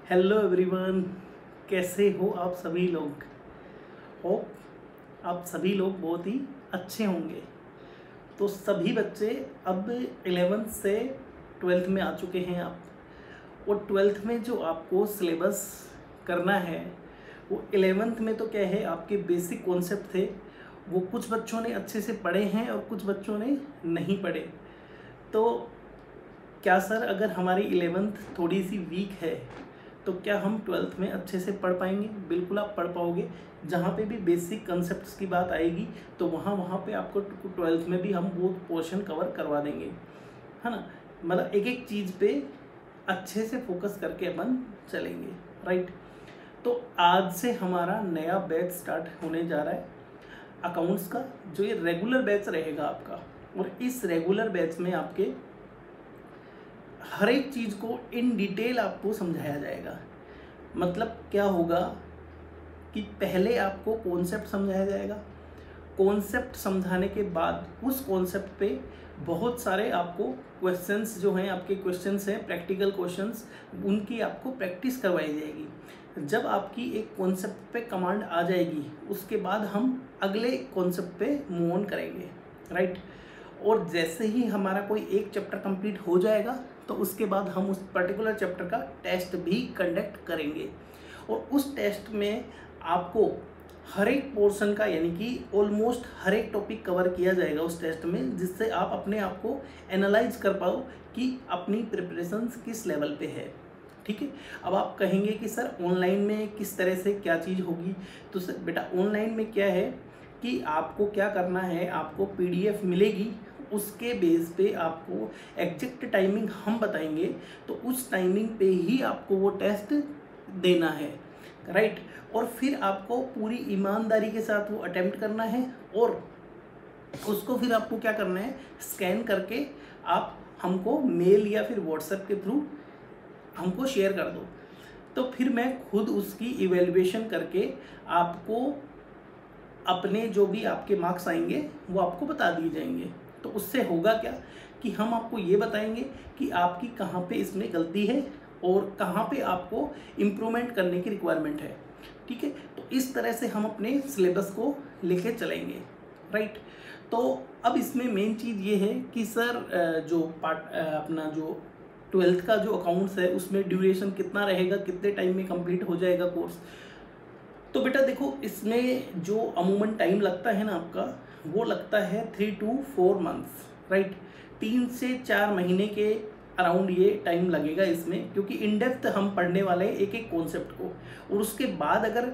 Hello everyone, कैसे हो आप सभी लोग। होप आप सभी लोग बहुत ही अच्छे होंगे। तो सभी बच्चे अब 11th से 12th में आ चुके हैं आप, और 12th में जो आपको सिलेबस करना है वो 11th में तो क्या है, आपके बेसिक कॉन्सेप्ट थे वो कुछ बच्चों ने अच्छे से पढ़े हैं और कुछ बच्चों ने नहीं पढ़े। तो क्या सर, अगर हमारी 11th थोड़ी सी वीक है तो क्या हम 12th में अच्छे से पढ़ पाएंगे? बिल्कुल आप पढ़ पाओगे। जहाँ पे भी बेसिक कंसेप्ट्स की बात आएगी तो वहाँ पे आपको 12th में भी हम वो पोर्शन कवर करवा देंगे, है ना। मतलब एक एक चीज़ पे अच्छे से फोकस करके अपन चलेंगे, राइट। तो आज से हमारा नया बैच स्टार्ट होने जा रहा है अकाउंट्स का, जो ये रेगुलर बैच रहेगा आपका। और इस रेगुलर बैच में आपके हर एक चीज़ को इन डिटेल आपको समझाया जाएगा। मतलब क्या होगा कि पहले आपको कॉन्सेप्ट समझाया जाएगा, कॉन्सेप्ट समझाने के बाद उस कॉन्सेप्ट पे बहुत सारे आपको क्वेश्चंस जो हैं, आपके क्वेश्चंस हैं प्रैक्टिकल क्वेश्चंस, उनकी आपको प्रैक्टिस करवाई जाएगी। जब आपकी एक कॉन्सेप्ट पे कमांड आ जाएगी उसके बाद हम अगले कॉन्सेप्ट पे मूव ऑन करेंगे, राइट। और जैसे ही हमारा कोई एक चैप्टर कंप्लीट हो जाएगा तो उसके बाद हम उस पर्टिकुलर चैप्टर का टेस्ट भी कंडक्ट करेंगे। और उस टेस्ट में आपको हर एक पोर्शन का, यानी कि ऑलमोस्ट हर एक टॉपिक कवर किया जाएगा उस टेस्ट में, जिससे आप अपने आप को एनालाइज कर पाओ कि अपनी प्रिपरेशन किस लेवल पे है, ठीक है। अब आप कहेंगे कि सर ऑनलाइन में किस तरह से क्या चीज़ होगी। तो सर बेटा, ऑनलाइन में क्या है कि आपको क्या करना है, आपको PDF मिलेगी, उसके बेस पे आपको एग्जैक्ट टाइमिंग हम बताएंगे, तो उस टाइमिंग पे ही आपको वो टेस्ट देना है, राइट। और फिर आपको पूरी ईमानदारी के साथ वो अटेम्प्ट करना है, और उसको फिर आपको क्या करना है, स्कैन करके आप हमको मेल या फिर व्हाट्सएप के थ्रू हमको शेयर कर दो। तो फिर मैं खुद उसकी इवेल्युएशन करके आपको अपने जो भी आपके मार्क्स आएंगे वो आपको बता दिए जाएंगे। तो उससे होगा क्या कि हम आपको ये बताएंगे कि आपकी कहाँ पे इसमें गलती है और कहाँ पे आपको इम्प्रूवमेंट करने की रिक्वायरमेंट है, ठीक है। तो इस तरह से हम अपने सिलेबस को लेके चलेंगे, राइट। तो अब इसमें मेन चीज़ ये है कि सर जो अपना जो 12th का जो अकाउंट्स है उसमें ड्यूरेशन कितना रहेगा, कितने टाइम में कंप्लीट हो जाएगा कोर्स। तो बेटा देखो, इसमें जो अमूमन टाइम लगता है ना आपका, वो लगता है 3 to 4 months, राइट। 3 से 4 महीने के अराउंड ये टाइम लगेगा इसमें, क्योंकि इन डेप्थ हम पढ़ने वाले हैं एक एक कॉन्सेप्ट को। और उसके बाद अगर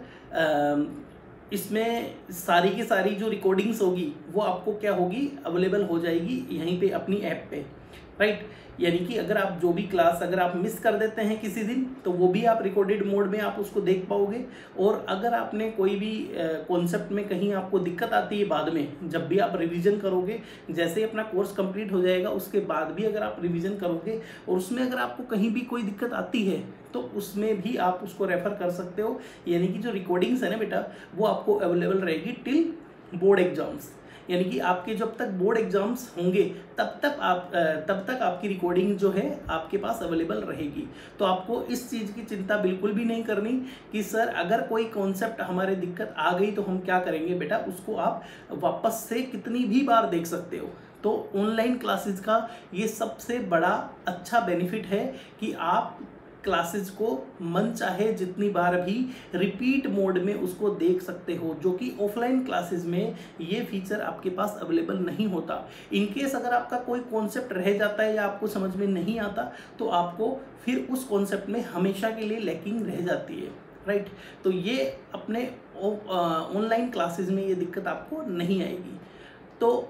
इसमें सारी की सारी जो रिकॉर्डिंग्स होगी वो आपको क्या होगी, अवेलेबल हो जाएगी यहीं पे अपनी ऐप पे, राइट। यानी कि अगर आप जो भी क्लास अगर आप मिस कर देते हैं किसी दिन, तो वो भी आप रिकॉर्डेड मोड में आप उसको देख पाओगे। और अगर आपने कोई भी कॉन्सेप्ट में कहीं आपको दिक्कत आती है बाद में, जब भी आप रिवीजन करोगे, जैसे ही अपना कोर्स कंप्लीट हो जाएगा उसके बाद भी अगर आप रिवीजन करोगे और उसमें अगर आपको कहीं भी कोई दिक्कत आती है तो उसमें भी आप उसको रेफर कर सकते हो। यानी कि जो रिकॉर्डिंग्स है ना बेटा, वो आपको अवेलेबल रहेगी टिल बोर्ड एग्जाम्स। यानी कि आपके जब तक बोर्ड एग्जाम्स होंगे तब तक आपकी रिकॉर्डिंग जो है आपके पास अवेलेबल रहेगी। तो आपको इस चीज़ की चिंता बिल्कुल भी नहीं करनी कि सर अगर कोई कॉन्सेप्ट हमारे दिक्कत आ गई तो हम क्या करेंगे। बेटा उसको आप वापस से कितनी भी बार देख सकते हो। तो ऑनलाइन क्लासेस का ये सबसे बड़ा अच्छा बेनिफिट है कि आप क्लासेस को मन चाहे जितनी बार भी रिपीट मोड में उसको देख सकते हो, जो कि ऑफलाइन क्लासेस में ये फीचर आपके पास अवेलेबल नहीं होता। इनकेस अगर आपका कोई कॉन्सेप्ट रह जाता है या आपको समझ में नहीं आता तो आपको फिर उस कॉन्सेप्ट में हमेशा के लिए लैकिंग रह जाती है, राइट। तो ये अपने ऑनलाइन क्लासेस में ये दिक्कत आपको नहीं आएगी। तो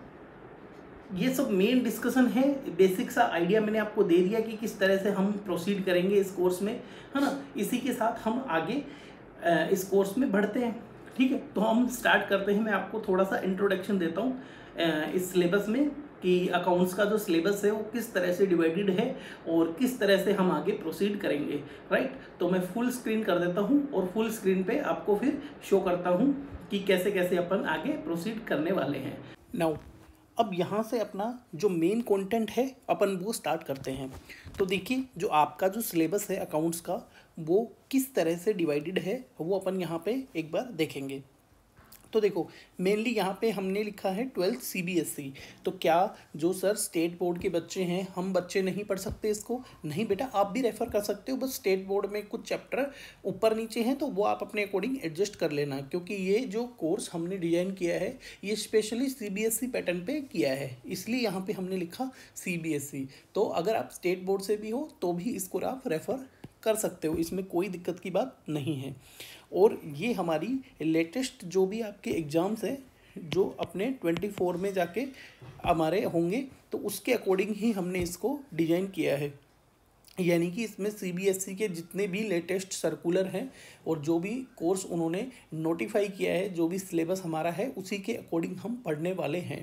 ये सब मेन डिस्कशन है, बेसिक सा आइडिया मैंने आपको दे दिया कि किस तरह से हम प्रोसीड करेंगे इस कोर्स में, है ना। इसी के साथ हम आगे इस कोर्स में बढ़ते हैं, ठीक है। तो हम स्टार्ट करते हैं। मैं आपको थोड़ा सा इंट्रोडक्शन देता हूँ इस सिलेबस में कि अकाउंट्स का जो सिलेबस है वो किस तरह से डिवाइडेड है और किस तरह से हम आगे प्रोसीड करेंगे, राइट। तो मैं फुल स्क्रीन कर देता हूँ और फुल स्क्रीन पे आपको फिर शो करता हूँ कि कैसे कैसे अपन आगे प्रोसीड करने वाले हैं। नाउ अब यहाँ से अपना जो मेन कंटेंट है अपन वो स्टार्ट करते हैं। तो देखिए जो आपका जो सिलेबस है अकाउंट्स का वो किस तरह से डिवाइडेड है वो अपन यहाँ पे एक बार देखेंगे। तो देखो मेनली यहाँ पे हमने लिखा है 12th CBSE। तो क्या जो सर स्टेट बोर्ड के बच्चे हैं हम बच्चे नहीं पढ़ सकते इसको? नहीं बेटा, आप भी रेफ़र कर सकते हो, बस स्टेट बोर्ड में कुछ चैप्टर ऊपर नीचे हैं तो वो आप अपने अकॉर्डिंग एडजस्ट कर लेना, क्योंकि ये जो कोर्स हमने डिज़ाइन किया है ये स्पेशली CBSE पैटर्न पे किया है, इसलिए यहाँ पे हमने लिखा CBSE। तो अगर आप स्टेट बोर्ड से भी हो तो भी इसको आप रेफ़र कर सकते हो, इसमें कोई दिक्कत की बात नहीं है। और ये हमारी लेटेस्ट जो भी आपके एग्ज़ाम्स हैं जो अपने 24 में जाके हमारे होंगे तो उसके अकॉर्डिंग ही हमने इसको डिज़ाइन किया है। यानी कि इसमें CBSE के जितने भी लेटेस्ट सर्कुलर हैं और जो भी कोर्स उन्होंने नोटिफाई किया है, जो भी सिलेबस हमारा है उसी के अकॉर्डिंग हम पढ़ने वाले हैं।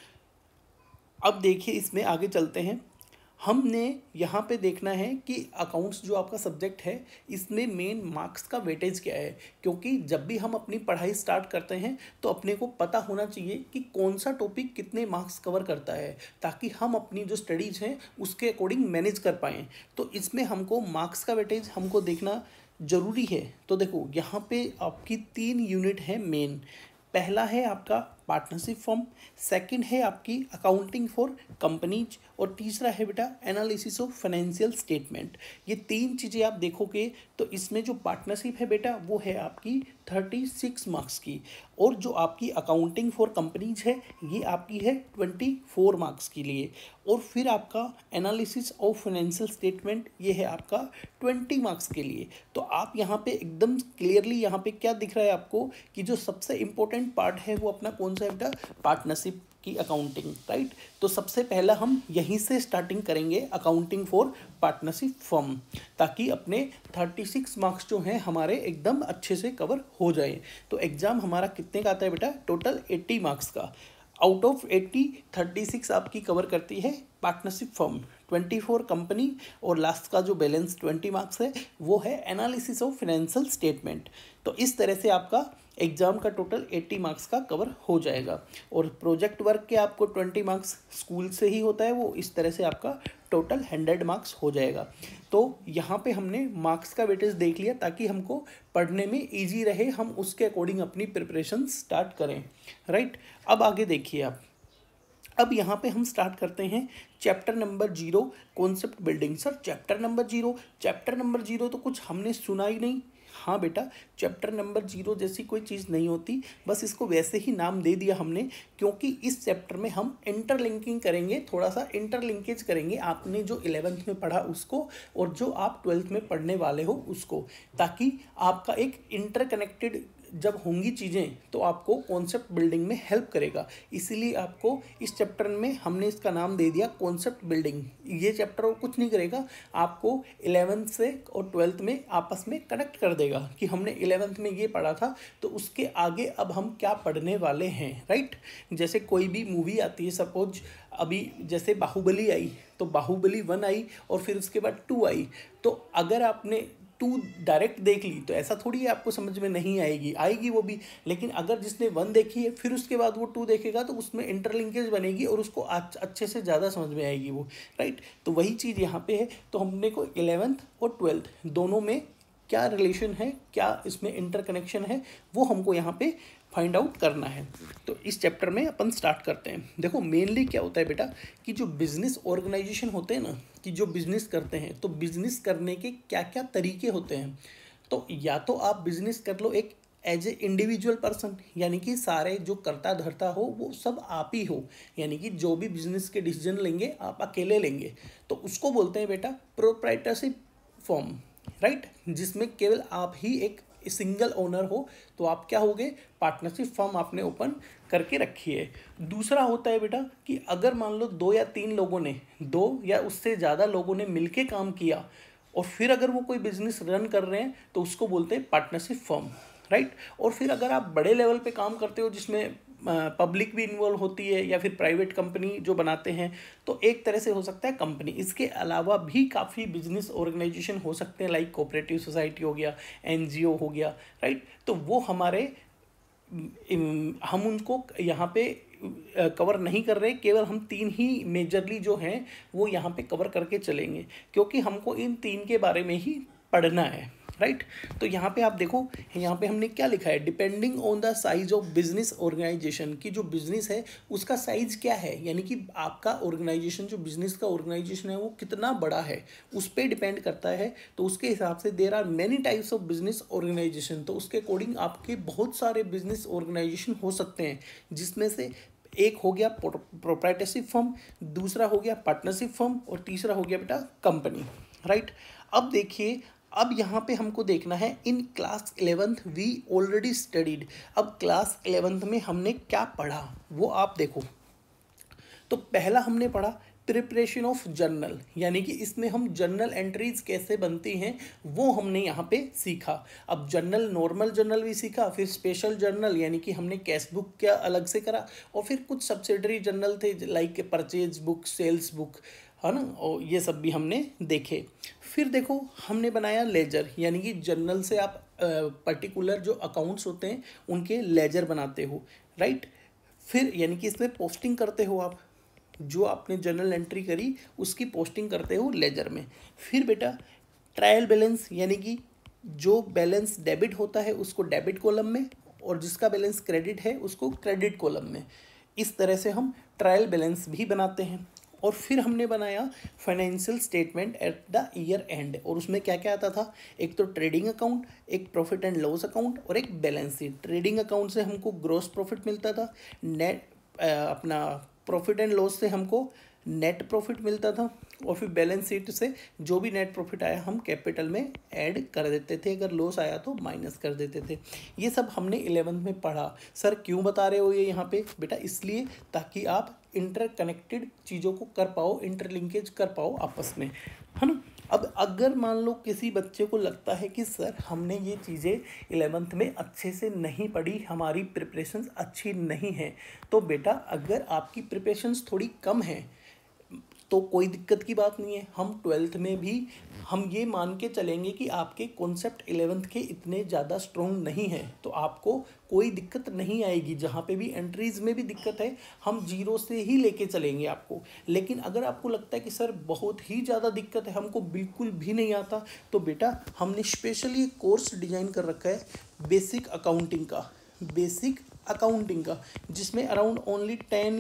अब देखिए इसमें आगे चलते हैं। हमने यहाँ पे देखना है कि अकाउंट्स जो आपका सब्जेक्ट है इसमें मेन मार्क्स का वेटेज क्या है, क्योंकि जब भी हम अपनी पढ़ाई स्टार्ट करते हैं तो अपने को पता होना चाहिए कि कौन सा टॉपिक कितने मार्क्स कवर करता है, ताकि हम अपनी जो स्टडीज़ हैं उसके अकॉर्डिंग मैनेज कर पाएँ। तो इसमें हमको मार्क्स का वेटेज हमको देखना ज़रूरी है। तो देखो यहाँ पे आपकी 3 यूनिट है मेन। पहला है आपका पार्टनरशिप फॉर्म, सेकंड है आपकी अकाउंटिंग फॉर कंपनीज और तीसरा है बेटा एनालिसिस ऑफ फाइनेंशियल स्टेटमेंट। ये 3 चीज़ें आप देखोगे तो इसमें जो पार्टनरशिप है बेटा वो है आपकी 36 मार्क्स की, और जो आपकी अकाउंटिंग फॉर कंपनीज है ये आपकी है 24 मार्क्स के लिए, और फिर आपका एनालिसिस ऑफ फाइनेंशियल स्टेटमेंट ये है आपका 20 मार्क्स के लिए। तो आप यहाँ पे एकदम क्लियरली यहाँ पे क्या दिख रहा है आपको कि जो सबसे इम्पोर्टेंट पार्ट है वो अपना कौन सा है बेटा? पार्टनरशिप की अकाउंटिंग, राइट। तो सबसे पहला हम यहीं से स्टार्टिंग करेंगे अकाउंटिंग फॉर पार्टनरशिप फर्म, ताकि अपने 36 मार्क्स जो हैं हमारे एकदम अच्छे से कवर हो जाए। तो एग्ज़ाम हमारा कितने का आता है बेटा? टोटल 80 मार्क्स का। आउट ऑफ 80 36 आपकी कवर करती है पार्टनरशिप फर्म, 24 कंपनी, और लास्ट का जो बैलेंस 20 मार्क्स है वो है एनालिसिस ऑफ फाइनेंशियल स्टेटमेंट। तो इस तरह से आपका एग्ज़ाम का टोटल 80 मार्क्स का कवर हो जाएगा। और प्रोजेक्ट वर्क के आपको 20 मार्क्स स्कूल से ही होता है, वो इस तरह से आपका टोटल 100 मार्क्स हो जाएगा। तो यहाँ पे हमने मार्क्स का वेटेज देख लिया ताकि हमको पढ़ने में इजी रहे, हम उसके अकॉर्डिंग अपनी प्रिपरेशन स्टार्ट करें, राइट। अब आगे देखिए आप, अब यहाँ पे हम स्टार्ट करते हैं chapter number 0 concept building. Sir chapter number 0 तो कुछ हमने सुना ही नहीं। हाँ बेटा, चैप्टर नंबर 0 जैसी कोई चीज़ नहीं होती, बस इसको वैसे ही नाम दे दिया हमने क्योंकि इस चैप्टर में हम इंटरलिंकिंग करेंगे, थोड़ा सा इंटरलिंकेज करेंगे आपने जो 11th में पढ़ा उसको और जो आप 12th में पढ़ने वाले हो उसको, ताकि आपका एक इंटरकनेक्टेड जब होंगी चीज़ें तो आपको कॉन्सेप्ट बिल्डिंग में हेल्प करेगा। इसीलिए आपको इस चैप्टर में हमने इसका नाम दे दिया कॉन्सेप्ट बिल्डिंग। ये चैप्टर और कुछ नहीं करेगा, आपको 11th से और 12th में आपस में कनेक्ट कर देगा कि हमने 11th में ये पढ़ा था तो उसके आगे अब हम क्या पढ़ने वाले हैं, राइट। जैसे कोई भी मूवी आती है, सपोज अभी जैसे बाहुबली आई तो बाहुबली 1 आई और फिर उसके बाद 2 आई, तो अगर आपने 2 डायरेक्ट देख ली तो ऐसा थोड़ी है आपको समझ में नहीं आएगी वो भी, लेकिन अगर जिसने 1 देखी है फिर उसके बाद वो 2 देखेगा तो उसमें इंटरलिंकेज बनेगी और उसको अच्छे से ज़्यादा समझ में आएगी वो, राइट। तो वही चीज़ यहाँ पे है। तो हमने को 11th और 12th दोनों में क्या रिलेशन है, क्या इसमें इंटरकनेक्शन है, वो हमको यहाँ पे फाइंड आउट करना है। तो इस चैप्टर में अपन स्टार्ट करते हैं। देखो मेनली क्या होता है बेटा कि जो बिजनेस ऑर्गेनाइजेशन होते हैं ना, कि जो बिजनेस करते हैं तो बिजनेस करने के क्या क्या तरीके होते हैं। तो या तो आप बिजनेस कर लो एक एज ए इंडिविजुअल पर्सन, यानी कि सारे जो करता धरता हो वो सब आप ही हो, यानी कि जो भी बिजनेस के डिसीजन लेंगे आप अकेले लेंगे, तो उसको बोलते हैं बेटा प्रोप्राइटरशिप फॉर्म, राइट, जिसमें केवल आप ही एक सिंगल ओनर हो, तो आप क्या होगे? पार्टनरशिप फर्म आपने ओपन करके रखी है। दूसरा होता है बेटा कि अगर मान लो 2 या 3 लोगों ने, 2 या उससे ज़्यादा लोगों ने मिलके काम किया और फिर अगर वो कोई बिजनेस रन कर रहे हैं तो उसको बोलते हैं पार्टनरशिप फर्म, राइट। और फिर अगर आप बड़े लेवल पे काम करते हो जिसमें पब्लिक भी इन्वॉल्व होती है या फिर प्राइवेट कंपनी जो बनाते हैं, तो एक तरह से हो सकता है कंपनी। इसके अलावा भी काफ़ी बिजनेस ऑर्गेनाइजेशन हो सकते हैं, लाइक कोऑपरेटिव सोसाइटी हो गया, NGO हो गया, राइट। तो वो हमारे हम उनको यहाँ पे कवर नहीं कर रहे, केवल हम 3 ही मेजरली जो हैं वो यहाँ पे कवर करके चलेंगे, क्योंकि हमको इन 3 के बारे में ही पढ़ना है, राइट। तो यहाँ पे आप देखो, यहाँ पे हमने क्या लिखा है, depending on the size of business organization, की जो बिजनेस है उसका साइज क्या है, यानी कि आपका ऑर्गेनाइजेशन, जो बिजनेस का ऑर्गेनाइजेशन है वो कितना बड़ा है, उस पर डिपेंड करता है। तो उसके हिसाब से there are many types of business organization, तो उसके अकॉर्डिंग आपके बहुत सारे बिजनेस ऑर्गेनाइजेशन हो सकते हैं, जिसमें से एक हो गया प्रोप्राइटरशिप फर्म, दूसरा हो गया पार्टनरशिप फर्म, और तीसरा हो गया बेटा कंपनी, राइट। अब देखिए, अब यहाँ पे हमको देखना है in class 11th we already studied. अब क्लास 11th में हमने क्या पढ़ा वो आप देखो। तो पहला हमने पढ़ा प्रिपरेशन ऑफ जर्नल, यानी कि इसमें हम जर्नल एंट्रीज कैसे बनती हैं वो हमने यहाँ पे सीखा। अब जर्नल, नॉर्मल जर्नल भी सीखा, फिर स्पेशल जर्नल यानी कि हमने कैश बुक क्या अलग से करा, और फिर कुछ सब्सिडरी जर्नल थे like purchase book, sales book, है ना, और ये सब भी हमने देखे। फिर देखो हमने बनाया लेजर, यानी कि जर्नल से आप पर्टिकुलर जो अकाउंट्स होते हैं उनके लेजर बनाते हो, राइट। फिर यानी कि इसमें पोस्टिंग करते हो आप, जो आपने जर्नल एंट्री करी उसकी पोस्टिंग करते हो लेजर में। फिर बेटा ट्रायल बैलेंस, यानी कि जो बैलेंस डेबिट होता है उसको डेबिट कॉलम में, और जिसका बैलेंस क्रेडिट है उसको क्रेडिट कॉलम में। इस तरह से हम ट्रायल बैलेंस भी बनाते हैं। और फिर हमने बनाया financial statement at the year end, और उसमें क्या क्या आता था, एक तो ट्रेडिंग अकाउंट, एक प्रॉफिट एंड लॉस अकाउंट, और एक बैलेंस शीट। ट्रेडिंग अकाउंट से हमको ग्रॉस प्रॉफिट मिलता था, नेट अपना प्रॉफिट एंड लॉस से हमको नेट प्रॉफिट मिलता था, और फिर बैलेंस शीट से जो भी नेट प्रॉफिट आया हम कैपिटल में ऐड कर देते थे, अगर लॉस आया तो माइनस कर देते थे। ये सब हमने 11th में पढ़ा। सर क्यों बता रहे हो ये यहाँ पे बेटा, इसलिए ताकि आप इंटरकनेक्टेड चीज़ों को कर पाओ, इंटरलिंकेज कर पाओ आपस में, है ना। अब अगर मान लो किसी बच्चे को लगता है कि सर हमने ये चीज़ें 11th में अच्छे से नहीं पढ़ी, हमारी प्रिपरेशंस अच्छी नहीं है, तो बेटा अगर आपकी प्रिपरेशंस थोड़ी कम है तो कोई दिक्कत की बात नहीं है। हम 12th में भी हम ये मान के चलेंगे कि आपके कॉन्सेप्ट 11th के इतने ज़्यादा स्ट्रॉन्ग नहीं हैं, तो आपको कोई दिक्कत नहीं आएगी। जहाँ पे भी एंट्रीज़ में भी दिक्कत है हम 0 से ही लेके चलेंगे आपको। लेकिन अगर आपको लगता है कि सर बहुत ही ज़्यादा दिक्कत है, हमको बिल्कुल भी नहीं आता, तो बेटा हमने स्पेशली कोर्स डिज़ाइन कर रखा है बेसिक अकाउंटिंग का, जिसमें अराउंड ओनली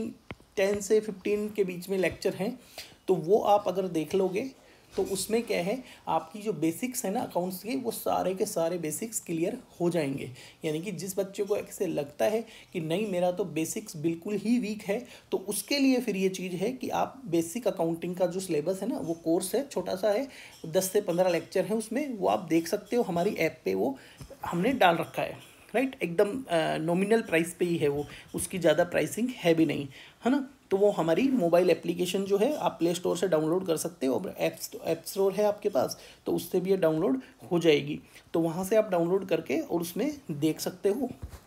10 से 15 के बीच में लेक्चर हैं। तो वो आप अगर देख लोगे तो उसमें क्या है, आपकी जो बेसिक्स है ना अकाउंट्स के, वो सारे के सारे बेसिक्स क्लियर हो जाएंगे। यानी कि जिस बच्चे को ऐसे लगता है कि नहीं मेरा तो बेसिक्स बिल्कुल ही वीक है, तो उसके लिए फिर ये चीज़ है कि आप बेसिक अकाउंटिंग का जो सिलेबस है ना, वो कोर्स है, छोटा सा है, 10 से 15 लेक्चर हैं उसमें, वो आप देख सकते हो। हमारी ऐप पे वो हमने डाल रखा है, राइट। एकदम नॉमिनल प्राइस पे ही है वो, उसकी ज़्यादा प्राइसिंग है भी नहीं, है ना। तो वो हमारी मोबाइल एप्लीकेशन जो है आप प्ले स्टोर से डाउनलोड कर सकते हो, और ऐप स्टोर है आपके पास तो उससे भी ये डाउनलोड हो जाएगी। तो वहाँ से आप डाउनलोड करके और उसमें देख सकते हो।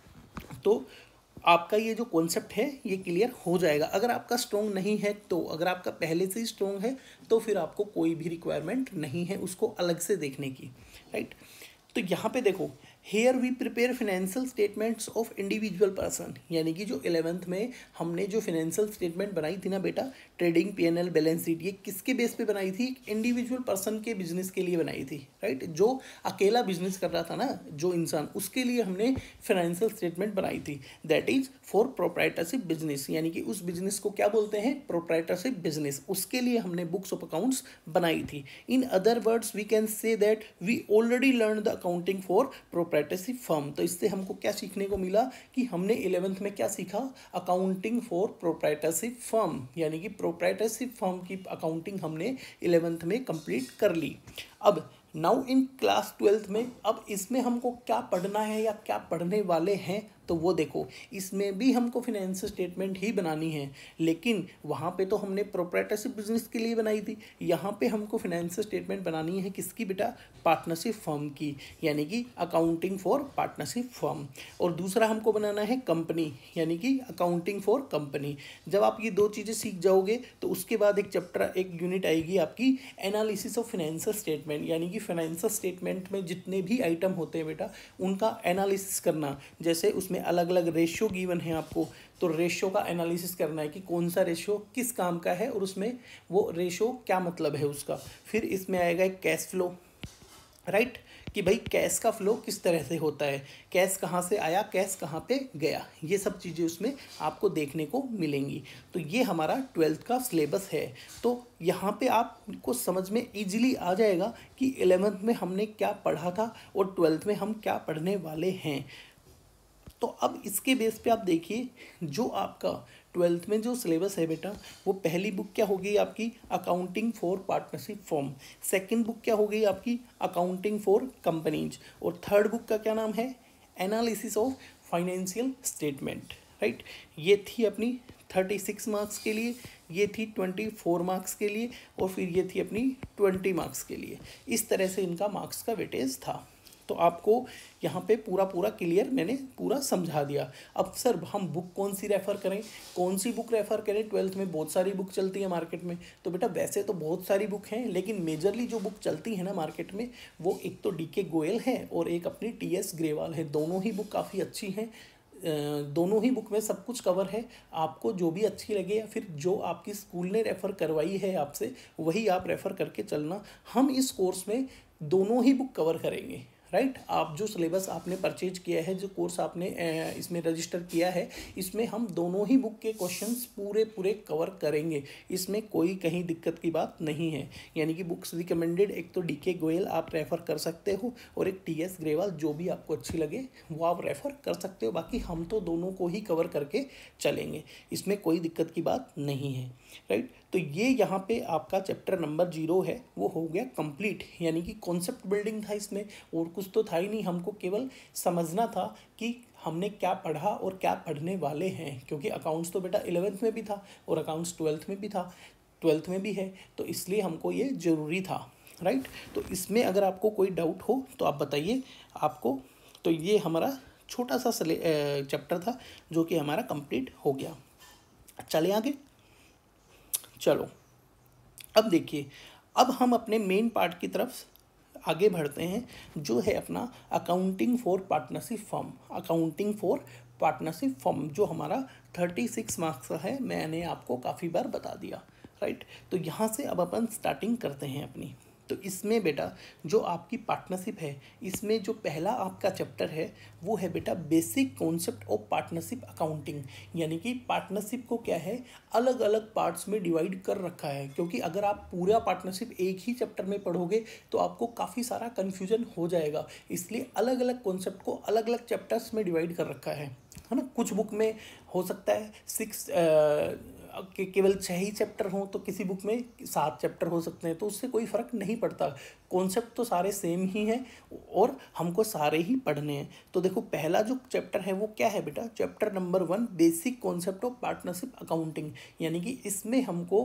तो आपका ये जो कॉन्सेप्ट है ये क्लियर हो जाएगा। अगर आपका स्ट्रॉन्ग नहीं है तो, अगर आपका पहले से ही स्ट्रॉन्ग है तो फिर आपको कोई भी रिक्वायरमेंट नहीं है उसको अलग से देखने की, राइट। तो यहाँ पे देखो, here we prepare financial statements of individual person, यानी कि जो 11th में हमने जो फिनेंशियल स्टेटमेंट बनाई थी ना बेटा, ट्रेडिंग, पीएनएल, बैलेंस शीट, ये किसके बेस पे बनाई थी, इंडिविजुअल पर्सन के बिजनेस के लिए बनाई थी, राइट। जो अकेला बिजनेस कर रहा था ना जो इंसान, उसके लिए हमने फिनेंशियल स्टेटमेंट बनाई थी। That is for proprietorship business, यानी कि उस बिजनेस को क्या बोलते हैं, प्रोप्राइटरशिप बिजनेस, उसके लिए हमने बुक्स ऑफ अकाउंट्स बनाई थी। In other words we can say that we already learn the accounting for proprietorship firm. तो इससे हमको क्या सीखने को मिला कि हमने 11th में क्या सीखा, अकाउंटिंग फॉर प्रोप्राइटरशिप फर्म, यानी कि प्रोप्राइटरशिप फर्म की अकाउंटिंग हमने 11th में कंप्लीट कर ली। अब नाउ इन क्लास 12th में, अब इसमें हमको क्या पढ़ना है या क्या पढ़ने वाले हैं, तो वो देखो, इसमें भी हमको फिनेंशियल स्टेटमेंट ही बनानी है, लेकिन वहाँ पे तो हमने प्रोप्राइटरशिप बिजनेस के लिए बनाई थी। यहाँ पे हमको फिनेंशियल स्टेटमेंट बनानी है किसकी बेटा, पार्टनरशिप फर्म की, यानी कि अकाउंटिंग फॉर पार्टनरशिप फर्म। और दूसरा हमको बनाना है कंपनी, यानी कि अकाउंटिंग फॉर कंपनी। जब आप ये दो चीज़ें सीख जाओगे तो उसके बाद एक चैप्टर, एक यूनिट आएगी आपकी एनालिसिस ऑफ फिनेंशियल स्टेटमेंट, यानी कि फाइनेंशियल स्टेटमेंट में जितने भी आइटम होते हैं बेटा उनका एनालिसिस करना। जैसे उसमें इसमें अलग अलग रेशियो गिवन है आपको, तो रेशियो का एनालिसिस करना है कि कौन सा रेशियो किस काम का है और उसमें वो रेशियो क्या मतलब है उसका। फिर इसमें आएगा एक कैश फ्लो, राइट, कि भाई कैश का फ्लो किस तरह से होता है, कैश कहाँ से आया, कैश कहाँ पे गया, ये सब चीज़ें उसमें आपको देखने को मिलेंगी। तो ये हमारा 12th का सिलेबस है। तो यहाँ पे आपको समझ में इजीली आ जाएगा कि 11th में हमने क्या पढ़ा था और 12th में हम क्या पढ़ने वाले हैं। तो अब इसके बेस पे आप देखिए, जो आपका 12th में जो सिलेबस है बेटा, वो पहली बुक क्या हो गई आपकी, accounting for partnership firm, second book क्या हो गई आपकी, अकाउंटिंग फॉर कंपनीज, और थर्ड बुक का क्या नाम है, analysis of financial statement, right. ये थी अपनी 36 मार्क्स के लिए, ये थी 24 मार्क्स के लिए, और फिर ये थी अपनी 20 मार्क्स के लिए। इस तरह से इनका मार्क्स का वेटेज था। तो आपको यहाँ पे पूरा क्लियर मैंने पूरा समझा दिया। अब सर हम बुक कौन सी रेफ़र करें, कौन सी बुक रेफ़र करें, 12th में बहुत सारी बुक चलती है मार्केट में। तो बेटा वैसे तो बहुत सारी बुक हैं, लेकिन मेजरली जो बुक चलती है ना मार्केट में, वो एक तो DK गोयल है और एक अपनी TS ग्रेवाल है। दोनों ही बुक काफ़ी अच्छी हैं, दोनों ही बुक में सब कुछ कवर है। आपको जो भी अच्छी लगे या फिर जो आपकी स्कूल ने रेफ़र करवाई है आपसे, वही आप रेफ़र करके चलना। हम इस कोर्स में दोनों ही बुक कवर करेंगे, राइट। आप जो सिलेबस आपने परचेज किया है, जो कोर्स आपने इसमें रजिस्टर किया है, इसमें हम दोनों ही बुक के क्वेश्चंस पूरे कवर करेंगे। इसमें कोई कहीं दिक्कत की बात नहीं है। यानी कि बुक्स रिकमेंडेड एक तो DK गोयल आप रेफ़र कर सकते हो, और एक TS ग्रेवाल, जो भी आपको अच्छी लगे वो आप रेफ़र कर सकते हो। बाकी हम तो दोनों को ही कवर करके चलेंगे, इसमें कोई दिक्कत की बात नहीं है, राइट। तो ये यहाँ पे आपका चैप्टर नंबर 0 है, वो हो गया कंप्लीट। यानी कि कॉन्सेप्ट बिल्डिंग था इसमें, और कुछ तो था ही नहीं, हमको केवल समझना था कि हमने क्या पढ़ा और क्या पढ़ने वाले हैं। क्योंकि अकाउंट्स तो बेटा 11th में भी था और अकाउंट्स 12th में भी था, 12th में भी है, तो इसलिए हमको ये ज़रूरी था, राइट। तो इसमें अगर आपको कोई डाउट हो तो आप बताइए आपको। तो ये हमारा छोटा सा चैप्टर था जो कि हमारा कंप्लीट हो गया। चले आगे, चलो अब देखिए, अब हम अपने मेन पार्ट की तरफ आगे बढ़ते हैं, जो है अपना accounting for partnership firm. Accounting for partnership firm जो हमारा 36 मार्क्स का है, मैंने आपको काफ़ी बार बता दिया, राइट। तो यहाँ से अब अपन स्टार्टिंग करते हैं अपनी। तो इसमें बेटा जो आपकी पार्टनरशिप है, इसमें जो पहला आपका चैप्टर है वो है बेटा basic concept of partnership accounting. यानी कि पार्टनरशिप को क्या है, अलग अलग पार्ट्स में डिवाइड कर रखा है। क्योंकि अगर आप पूरा पार्टनरशिप एक ही चैप्टर में पढ़ोगे तो आपको काफ़ी सारा कन्फ्यूजन हो जाएगा, इसलिए अलग अलग कॉन्सेप्ट को अलग अलग चैप्टर्स में डिवाइड कर रखा है ना। कुछ बुक में हो सकता है 6 केवल 6 ही चैप्टर हों, तो किसी बुक में 7 चैप्टर हो सकते हैं, तो उससे कोई फ़र्क नहीं पड़ता। कॉन्सेप्ट तो सारे सेम ही हैं और हमको सारे ही पढ़ने हैं। तो देखो पहला जो चैप्टर है वो क्या है बेटा, chapter number 1 basic concept of partnership accounting. यानी कि इसमें हमको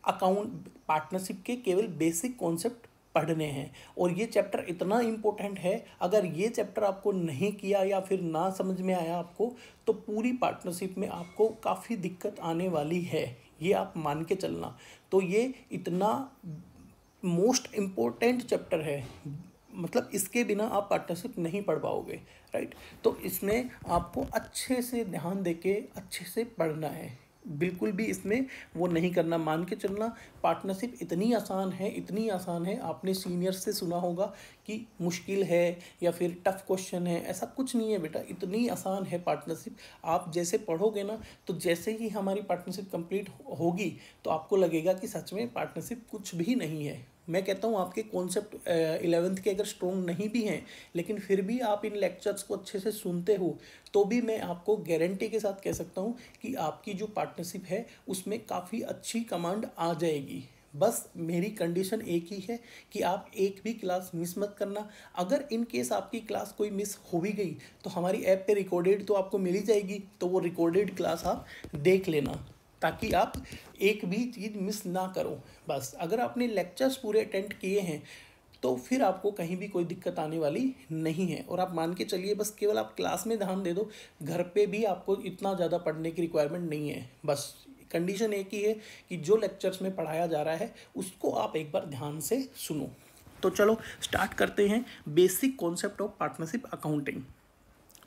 पार्टनरशिप के केवल बेसिक कॉन्सेप्ट पढ़ने हैं। और ये चैप्टर इतना इम्पोर्टेंट है, अगर ये चैप्टर आपको नहीं किया या फिर ना समझ में आया आपको, तो पूरी पार्टनरशिप में आपको काफ़ी दिक्कत आने वाली है, ये आप मान के चलना। तो ये इतना मोस्ट इम्पोर्टेंट चैप्टर है, मतलब इसके बिना आप पार्टनरशिप नहीं पढ़ पाओगे, राइट। तो इसमें आपको अच्छे से ध्यान देके अच्छे से पढ़ना है, बिल्कुल भी इसमें वो नहीं करना, मान के चलना। पार्टनरशिप इतनी आसान है, इतनी आसान है, आपने सीनियर्स से सुना होगा कि मुश्किल है या फिर टफ क्वेश्चन है, ऐसा कुछ नहीं है बेटा, इतनी आसान है पार्टनरशिप। आप जैसे पढ़ोगे ना, तो जैसे ही हमारी पार्टनरशिप कंप्लीट होगी तो आपको लगेगा कि सच में पार्टनरशिप कुछ भी नहीं है। मैं कहता हूँ आपके कॉन्सेप्ट 11th के अगर स्ट्रॉन्ग नहीं भी हैं, लेकिन फिर भी आप इन लेक्चर्स को अच्छे से सुनते हो, तो भी मैं आपको गारंटी के साथ कह सकता हूँ कि आपकी जो पार्टनरशिप है उसमें काफ़ी अच्छी कमांड आ जाएगी। बस मेरी कंडीशन एक ही है कि आप एक भी क्लास मिस मत करना। अगर इन केस आपकी क्लास कोई मिस हो भी गई तो हमारी ऐप पे रिकॉर्डेड तो आपको मिल ही जाएगी, तो वो रिकॉर्डेड क्लास आप देख लेना, ताकि आप एक भी चीज़ मिस ना करो। बस अगर आपने लेक्चर्स पूरे अटेंड किए हैं तो फिर आपको कहीं भी कोई दिक्कत आने वाली नहीं है। और आप मान के चलिए, बस केवल आप क्लास में ध्यान दे दो, घर पे भी आपको इतना ज़्यादा पढ़ने की रिक्वायरमेंट नहीं है। बस कंडीशन एक ही है कि जो लेक्चर्स में पढ़ाया जा रहा है उसको आप एक बार ध्यान से सुनो। तो चलो स्टार्ट करते हैं basic concept of partnership accounting.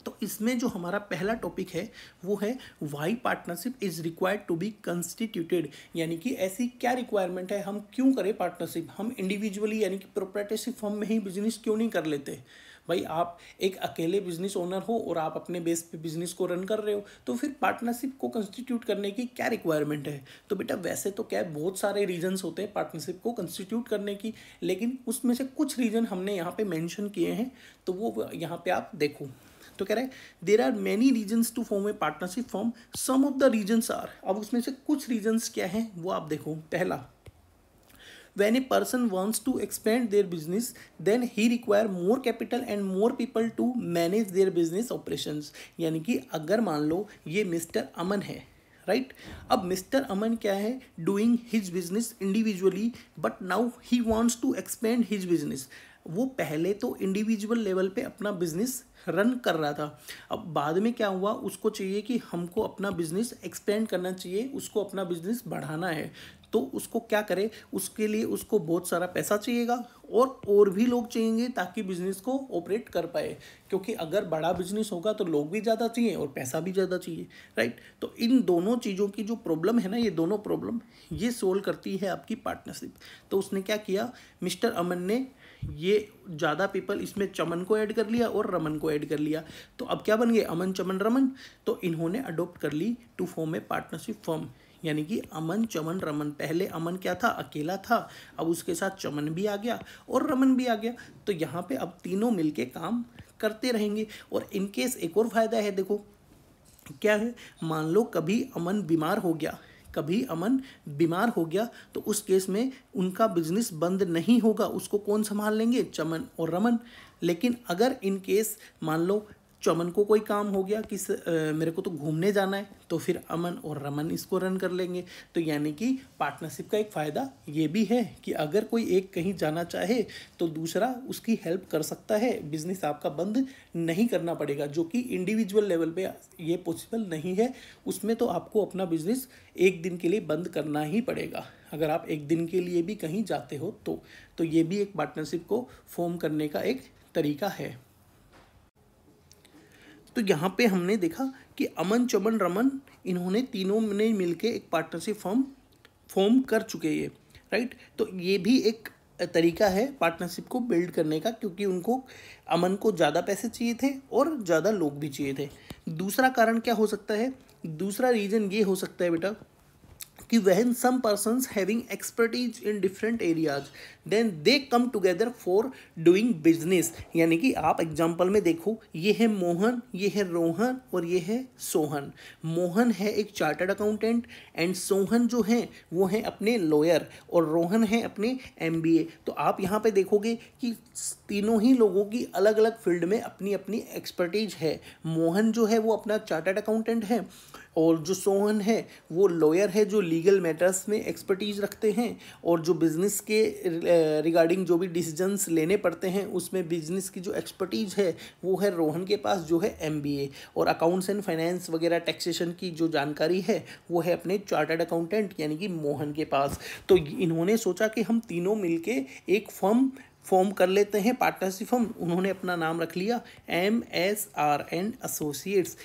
तो इसमें जो हमारा पहला टॉपिक है वो है why partnership is required to be constituted, यानी कि ऐसी क्या रिक्वायरमेंट है, हम क्यों करें पार्टनरशिप, हम इंडिविजुअली यानी कि प्रोप्राइटरशिप फॉर्म में ही बिजनेस क्यों नहीं कर लेते। भाई आप एक अकेले बिजनेस ओनर हो और आप अपने बेस पे बिजनेस को रन कर रहे हो, तो फिर पार्टनरशिप को कंस्टिट्यूट करने की क्या रिक्वायरमेंट है। तो बेटा वैसे तो क्या है, बहुत सारे रीजंस होते हैं पार्टनरशिप को कंस्टिट्यूट करने की, लेकिन उसमें से कुछ रीजन हमने यहाँ पे मेंशन किए हैं, तो वो यहाँ पे आप देखो। तो कह रहे हैं there are many reasons to form a partnership firm, some of the reasons are, अब उसमें से कुछ रीजन्स क्या हैं वो आप देखो। पहला, when a person wants to expand their business then he require more capital and more people to manage their business operations। यानी कि अगर मान लो ये मिस्टर अमन है, राइट, अब मिस्टर अमन क्या है, doing his business individually but now he wants to expand his business. वो पहले तो इंडिविजुअल लेवल पे अपना बिजनेस रन कर रहा था, अब बाद में क्या हुआ, उसको चाहिए कि हमको अपना बिजनेस एक्सपेंड करना चाहिए, उसको अपना बिजनेस बढ़ाना है, तो उसको क्या करे, उसके लिए उसको बहुत सारा पैसा चाहिएगा और भी लोग चाहिए ताकि बिजनेस को ऑपरेट कर पाए, क्योंकि अगर बड़ा बिजनेस होगा तो लोग भी ज़्यादा चाहिए और पैसा भी ज़्यादा चाहिए, राइट। तो इन दोनों चीज़ों की जो प्रॉब्लम है ना, ये दोनों प्रॉब्लम ये सोल्व करती है आपकी पार्टनरशिप। तो उसने क्या किया, मिस्टर अमन ने ये ज़्यादा पीपल इसमें चमन को ऐड कर लिया और रमन को ऐड कर लिया, तो अब क्या बन गए, अमन चमन रमन। तो इन्होंने अडोप्ट कर ली to form a partnership firm, यानी कि अमन चमन रमन। पहले अमन क्या था, अकेला था, अब उसके साथ चमन भी आ गया और रमन भी आ गया, तो यहाँ पे अब तीनों मिलके काम करते रहेंगे। और इनकेस एक और फायदा है, देखो क्या है, मान लो कभी अमन बीमार हो गया, तो उस केस में उनका बिजनेस बंद नहीं होगा, उसको कौन संभाल लेंगे, चमन और रमन। लेकिन अगर इन केस मान लो चमन को कोई काम हो गया कि मेरे को तो घूमने जाना है, तो फिर अमन और रमन इसको रन कर लेंगे। तो यानी कि पार्टनरशिप का एक फ़ायदा ये भी है कि अगर कोई एक कहीं जाना चाहे तो दूसरा उसकी हेल्प कर सकता है, बिजनेस आपका बंद नहीं करना पड़ेगा, जो कि इंडिविजुअल लेवल पे ये पॉसिबल नहीं है। उसमें तो आपको अपना बिजनेस एक दिन के लिए बंद करना ही पड़ेगा, अगर आप एक दिन के लिए भी कहीं जाते हो तो ये भी एक पार्टनरशिप को फॉर्म करने का एक तरीका है। तो यहाँ पे हमने देखा कि अमन चमन रमन इन्होंने तीनों ने मिलके एक पार्टनरशिप फॉर्म कर चुके हैं, राइट। तो ये भी एक तरीका है पार्टनरशिप को बिल्ड करने का, क्योंकि उनको अमन को ज़्यादा पैसे चाहिए थे और ज़्यादा लोग भी चाहिए थे। दूसरा कारण क्या हो सकता है, दूसरा रीज़न ये हो सकता है बेटा कि when some persons having expertise in different areas then they come together for doing business। यानी कि आप एग्जांपल में देखो, ये है मोहन, ये है रोहन और ये है सोहन। मोहन है एक चार्टर्ड अकाउंटेंट एंड सोहन जो है वो है अपने लॉयर और रोहन है अपने MBA। तो आप यहाँ पे देखोगे कि तीनों ही लोगों की अलग अलग फील्ड में अपनी अपनी एक्सपर्टीज है। मोहन जो है वो अपना चार्टर्ड अकाउंटेंट है और जो सोहन है वो लॉयर है जो लीगल मैटर्स में एक्सपर्टीज रखते हैं, और जो बिज़नेस के रिगार्डिंग जो भी डिसीजंस लेने पड़ते हैं उसमें बिजनेस की जो एक्सपर्टीज है वो है रोहन के पास जो है MBA, और अकाउंट्स एंड फाइनेंस वगैरह टैक्सेशन की जो जानकारी है वो है अपने चार्टर्ड अकाउंटेंट यानी कि मोहन के पास। तो इन्होंने सोचा कि हम तीनों मिलके एक फॉर्म कर लेते हैं पार्टनरशिप फर्म। उन्होंने अपना नाम रख लिया MSR & एसोसिएट्स,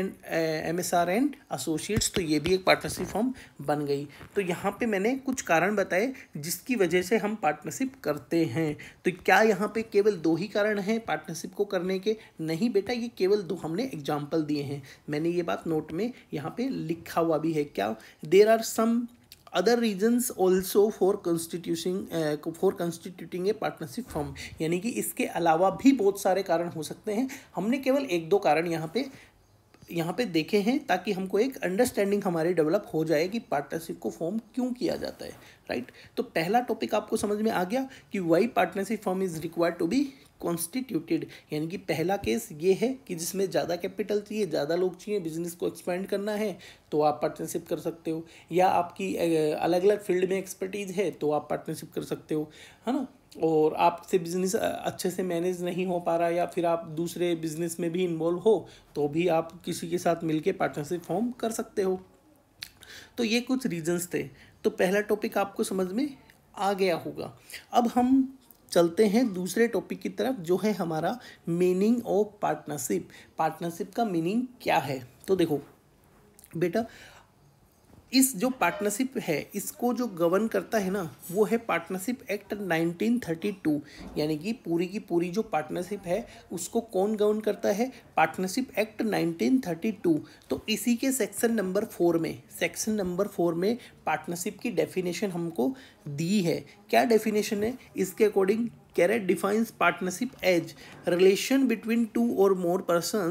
MSR & एसोसिएट्स। तो ये भी एक पार्टनरशिप फर्म बन गई। तो यहाँ पे मैंने कुछ कारण बताए जिसकी वजह से हम पार्टनरशिप करते हैं। तो क्या यहाँ पे केवल 2 ही कारण हैं पार्टनरशिप को करने के? नहीं बेटा, ये केवल 2 हमने एग्जाम्पल दिए हैं। मैंने ये बात नोट में यहाँ पे लिखा हुआ भी है। क्या there are some other reasons also for constituting a partnership firm, यानी कि इसके अलावा भी बहुत सारे कारण हो सकते हैं। हमने केवल 1-2 कारण यहाँ पे देखे हैं ताकि हमको एक अंडरस्टैंडिंग हमारी डेवलप हो जाए कि पार्टनरशिप को फॉर्म क्यों किया जाता है, राइट। तो पहला टॉपिक आपको समझ में आ गया कि why partnership firm is required to be constituted, यानी कि पहला केस ये है कि जिसमें ज़्यादा कैपिटल चाहिए, ज़्यादा लोग चाहिए, बिजनेस को एक्सपेंड करना है तो आप पार्टनरशिप कर सकते हो, या आपकी अलग अलग फील्ड में एक्सपर्टीज़ है तो आप पार्टनरशिप कर सकते हो, है ना। और आपसे बिजनेस अच्छे से मैनेज नहीं हो पा रहा या फिर आप दूसरे बिजनेस में भी इन्वॉल्व हो तो भी आप किसी के साथ मिलके पार्टनरशिप फॉर्म कर सकते हो। तो ये कुछ रीजंस थे। तो पहला टॉपिक आपको समझ में आ गया होगा। अब हम चलते हैं दूसरे टॉपिक की तरफ, जो है हमारा मीनिंग ऑफ पार्टनरशिप। पार्टनरशिप का मीनिंग क्या है? तो देखो बेटा, इस जो पार्टनरशिप है इसको जो गवर्न करता है ना, वो है पार्टनरशिप एक्ट 1932। यानी कि पूरी की पूरी जो पार्टनरशिप है उसको कौन गवर्न करता है? Partnership act 1932। तो इसी के सेक्शन नंबर 4 में पार्टनरशिप की डेफिनेशन हमको दी है। क्या डेफिनेशन है इसके अकॉर्डिंग? कैरेट defines partnership as relation between two और more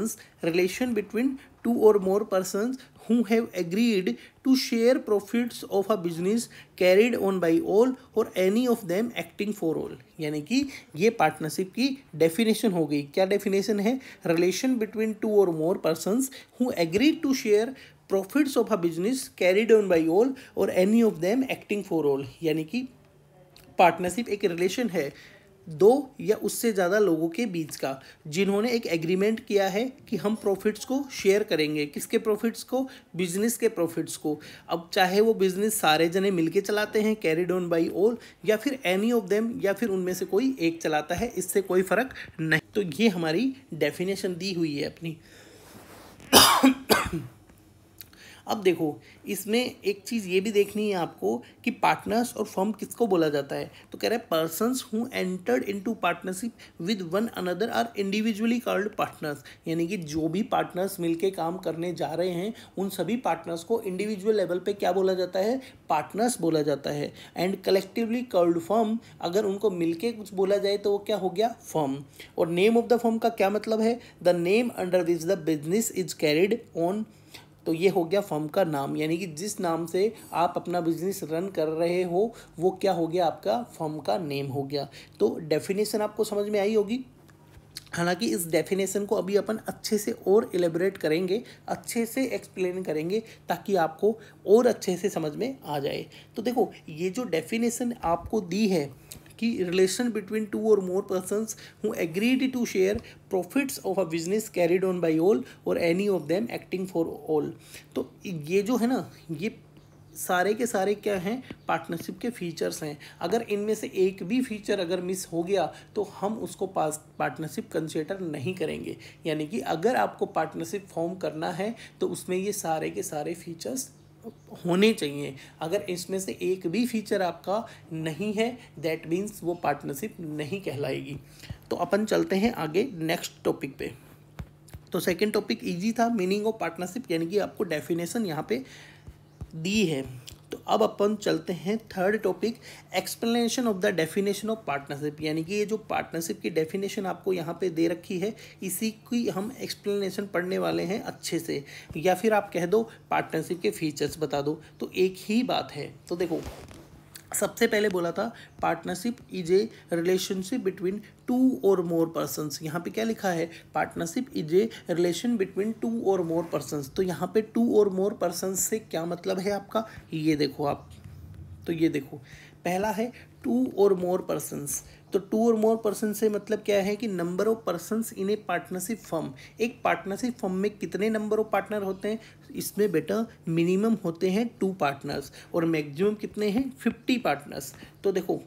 persons who have agreed to share profits of a business carried on by all or any of them acting for all। यानी कि ये पार्टनरशिप की definition हो गई। क्या definition है? Relation between two और more persons who agreed to share profits of a business carried on by all or any of them acting for all। यानी कि पार्टनरशिप एक रिलेशन है दो या उससे ज़्यादा लोगों के बीच का, जिन्होंने एक एग्रीमेंट किया है कि हम प्रॉफिट्स को शेयर करेंगे। किसके प्रॉफिट्स को? बिजनेस के प्रॉफिट्स को। अब चाहे वो बिजनेस सारे जने मिलके चलाते हैं, कैरिड ऑन बाय ऑल, या फिर एनी ऑफ देम, या फिर उनमें से कोई एक चलाता है, इससे कोई फर्क नहीं। तो ये हमारी डेफिनेशन दी हुई है अपनी। अब देखो, इसमें एक चीज़ ये भी देखनी है आपको कि पार्टनर्स और फर्म किसको बोला जाता है। तो कह रहा है persons who entered into partnership with one another are individually called partners. यानी कि जो भी पार्टनर्स मिलके काम करने जा रहे हैं उन सभी पार्टनर्स को इंडिविजुअल लेवल पे क्या बोला जाता है? पार्टनर्स बोला जाता है। एंड कलेक्टिवली कॉल्ड फर्म, अगर उनको मिलके कुछ बोला जाए तो वो क्या हो गया? फर्म। और नेम ऑफ द फर्म का क्या मतलब है? The name under which the business is carried on. तो ये हो गया फर्म का नाम, यानी कि जिस नाम से आप अपना बिजनेस रन कर रहे हो वो क्या हो गया? आपका फर्म का नेम हो गया। तो डेफिनेशन आपको समझ में आई होगी। हालांकि इस डेफिनेशन को अभी अपन अच्छे से और एलेबोरेट करेंगे, अच्छे से एक्सप्लेन करेंगे, ताकि आपको और अच्छे से समझ में आ जाए। तो देखो, ये जो डेफिनेशन आपको दी है कि रिलेशन बिटवीन टू और more persons who agreed to share profits of a business carried on by all और any of them acting for all. तो ये जो है ना, ये सारे के सारे क्या हैं? पार्टनरशिप के फीचर्स हैं। अगर इनमें से एक भी फीचर अगर मिस हो गया तो हम उसको पार्टनरशिप कंसीडर नहीं करेंगे। यानी कि अगर आपको पार्टनरशिप फॉर्म करना है तो उसमें ये सारे के सारे फीचर्स होने चाहिए। अगर इसमें से एक भी फीचर आपका नहीं है, दैट मीन्स वो पार्टनरशिप नहीं कहलाएगी। तो अपन चलते हैं आगे नेक्स्ट टॉपिक पे। तो सेकंड टॉपिक इजी था, मीनिंग ऑफ पार्टनरशिप, यानी कि आपको डेफिनेशन यहाँ पे दी है। तो अब अपन चलते हैं third topic, explanation of the definition of partnership. यानी कि ये जो पार्टनरशिप की डेफिनेशन आपको यहाँ पे दे रखी है, इसी की हम एक्सप्लेनेशन पढ़ने वाले हैं अच्छे से, या फिर आप कह दो पार्टनरशिप के फीचर्स बता दो, तो एक ही बात है। तो देखो, सबसे पहले बोला था partnership is a relationship between two और मोर पर्सन्स। यहाँ पे क्या लिखा है? Partnership is a relation between two और मोर पर्सन्स। तो यहाँ पे टू और मोर पर्सन्स से क्या मतलब है आपका? ये देखो आप, तो ये देखो, पहला है टू और मोर पर्सन्स। तो टू और मोर पर्सन से मतलब क्या है कि number of persons in a partnership firm. एक पार्टनरशिप फर्म में कितने नंबर ऑफ पार्टनर होते हैं? इसमें बेटा मिनिमम होते हैं 2 पार्टनर्स और मैक्सिमम कितने हैं? 50 पार्टनर्स। तो देखो,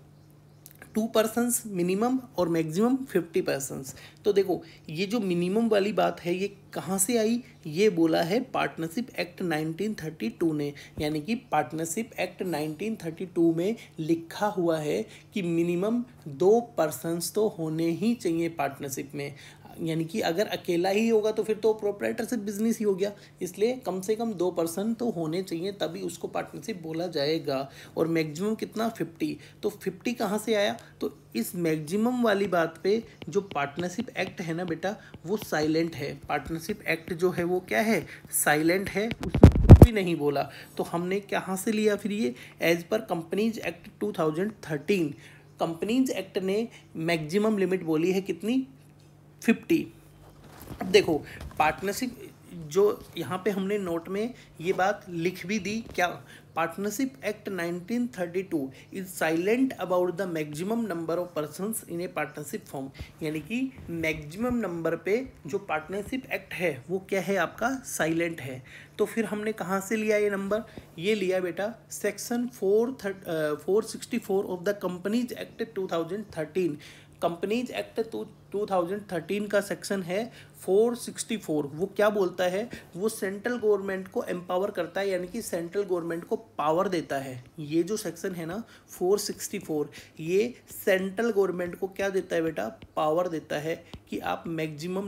2 पर्सन्स मिनिमम और मैक्सिमम 50 पर्सन्स। तो देखो, ये जो मिनिमम वाली बात है ये कहाँ से आई? ये बोला है पार्टनरशिप एक्ट 1932 ने। यानी कि पार्टनरशिप एक्ट 1932 में लिखा हुआ है कि मिनिमम 2 पर्सन्स तो होने ही चाहिए पार्टनरशिप में। यानी कि अगर अकेला ही होगा तो फिर तो प्रोप्राइटरशिप बिजनेस ही हो गया। इसलिए कम से कम 2 पर्सन तो होने चाहिए, तभी उसको पार्टनरशिप बोला जाएगा। और मैक्सिमम कितना? 50। तो 50 कहाँ से आया? तो इस मैक्सिमम वाली बात पे जो पार्टनरशिप एक्ट है ना बेटा, वो साइलेंट है। पार्टनरशिप एक्ट जो है वो क्या है? साइलेंट है, उसमें कुछ भी नहीं बोला। तो हमने कहाँ से लिया फिर ये? As per companies act 2013, companies act ने मैक्सिमम लिमिट बोली है कितनी? 50। अब देखो, पार्टनरशिप जो यहाँ पे हमने नोट में ये बात लिख भी दी, क्या partnership act 1932 is silent about the maximum number of persons in a partnership firm, यानी कि मैक्सिमम नंबर पे जो पार्टनरशिप एक्ट है वो क्या है आपका, साइलेंट है। तो फिर हमने कहाँ से लिया ये नंबर, ये लिया बेटा section 464 of the companies act 2013। Companies act 2013 का सेक्शन है 464। वो क्या बोलता है, वो सेंट्रल गवर्नमेंट को एम्पावर करता है, यानी कि सेंट्रल गवर्नमेंट को पावर देता है। ये जो सेक्शन है ना 464, ये सेंट्रल गवर्नमेंट को क्या देता है बेटा, पावर देता है कि आप maximum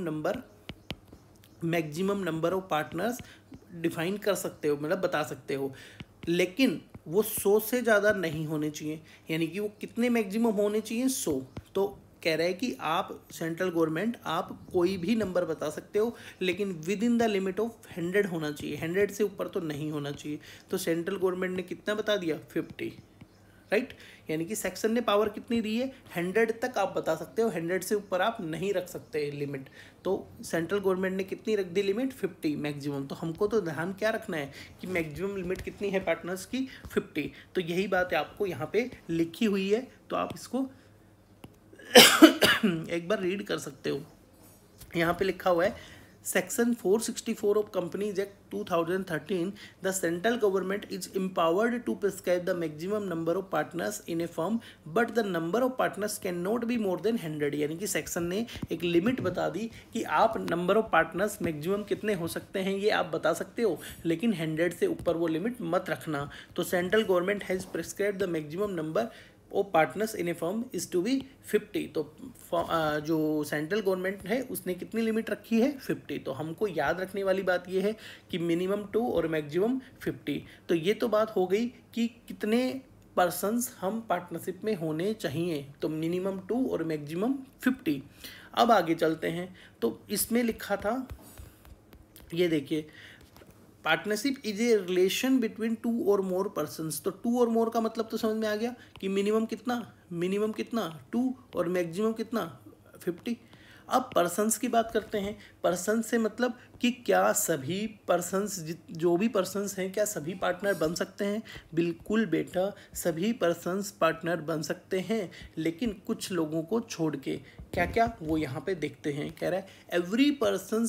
number of partners define कर सकते हो, मतलब बता सकते हो, लेकिन वो 100 से ज़्यादा नहीं होने चाहिए। यानी कि वो कितने मैक्सिमम होने चाहिए, 100। तो कह रहा है कि आप सेंट्रल गवर्नमेंट आप कोई भी नंबर बता सकते हो, लेकिन within the limit of 100 होना चाहिए, 100 से ऊपर तो नहीं होना चाहिए। तो सेंट्रल गवर्नमेंट ने कितना बता दिया, 50, राइट। यानी कि सेक्शन ने पावर कितनी दी है, 100 तक आप बता सकते हो, 100 से ऊपर आप नहीं रख सकते लिमिट। तो सेंट्रल गवर्नमेंट ने कितनी रख दी लिमिट, 50 मैक्सिमम। तो हमको तो ध्यान क्या रखना है कि मैक्सिमम लिमिट कितनी है पार्टनर्स की, 50। तो यही बात है आपको यहाँ पे लिखी हुई है, तो आप इसको एक बार रीड कर सकते हो। यहाँ पे लिखा हुआ है section 464 of companies act 2013, the central government is empowered to prescribe the maximum number of partners in a firm, but the number of partners can not be more than 100। यानी कि सेक्शन ने एक लिमिट बता दी कि आप number of partners maximum कितने हो सकते हैं ये आप बता सकते हो, लेकिन 100 से ऊपर वो लिमिट मत रखना। तो central government has prescribe the maximum number of partners in a firm is to be 50। तो जो सेंट्रल गवर्नमेंट है उसने कितनी लिमिट रखी है, 50। तो हमको याद रखने वाली बात ये है कि मिनिमम 2 और मैक्सिमम 50। तो ये तो बात हो गई कि कितने पर्सन्स हम पार्टनरशिप में होने चाहिए, तो मिनिमम 2 और मैक्सिमम 50। अब आगे चलते हैं, तो इसमें लिखा था, ये देखिए, partnership is a relation between 2 or more persons. तो 2 और मोर का मतलब तो समझ में आ गया कि मिनिमम कितना 2 और मैक्सिमम कितना 50। अब पर्सन्स की बात करते हैं। पर्सन्स से मतलब कि क्या सभी पर्सन्स, जो भी पर्सन्स हैं, क्या सभी पार्टनर बन सकते हैं? बिल्कुल बेटा, सभी पर्सन्स पार्टनर बन सकते हैं, लेकिन कुछ लोगों को छोड़ के। क्या क्या, वो यहाँ पे देखते हैं। कह रहा है every person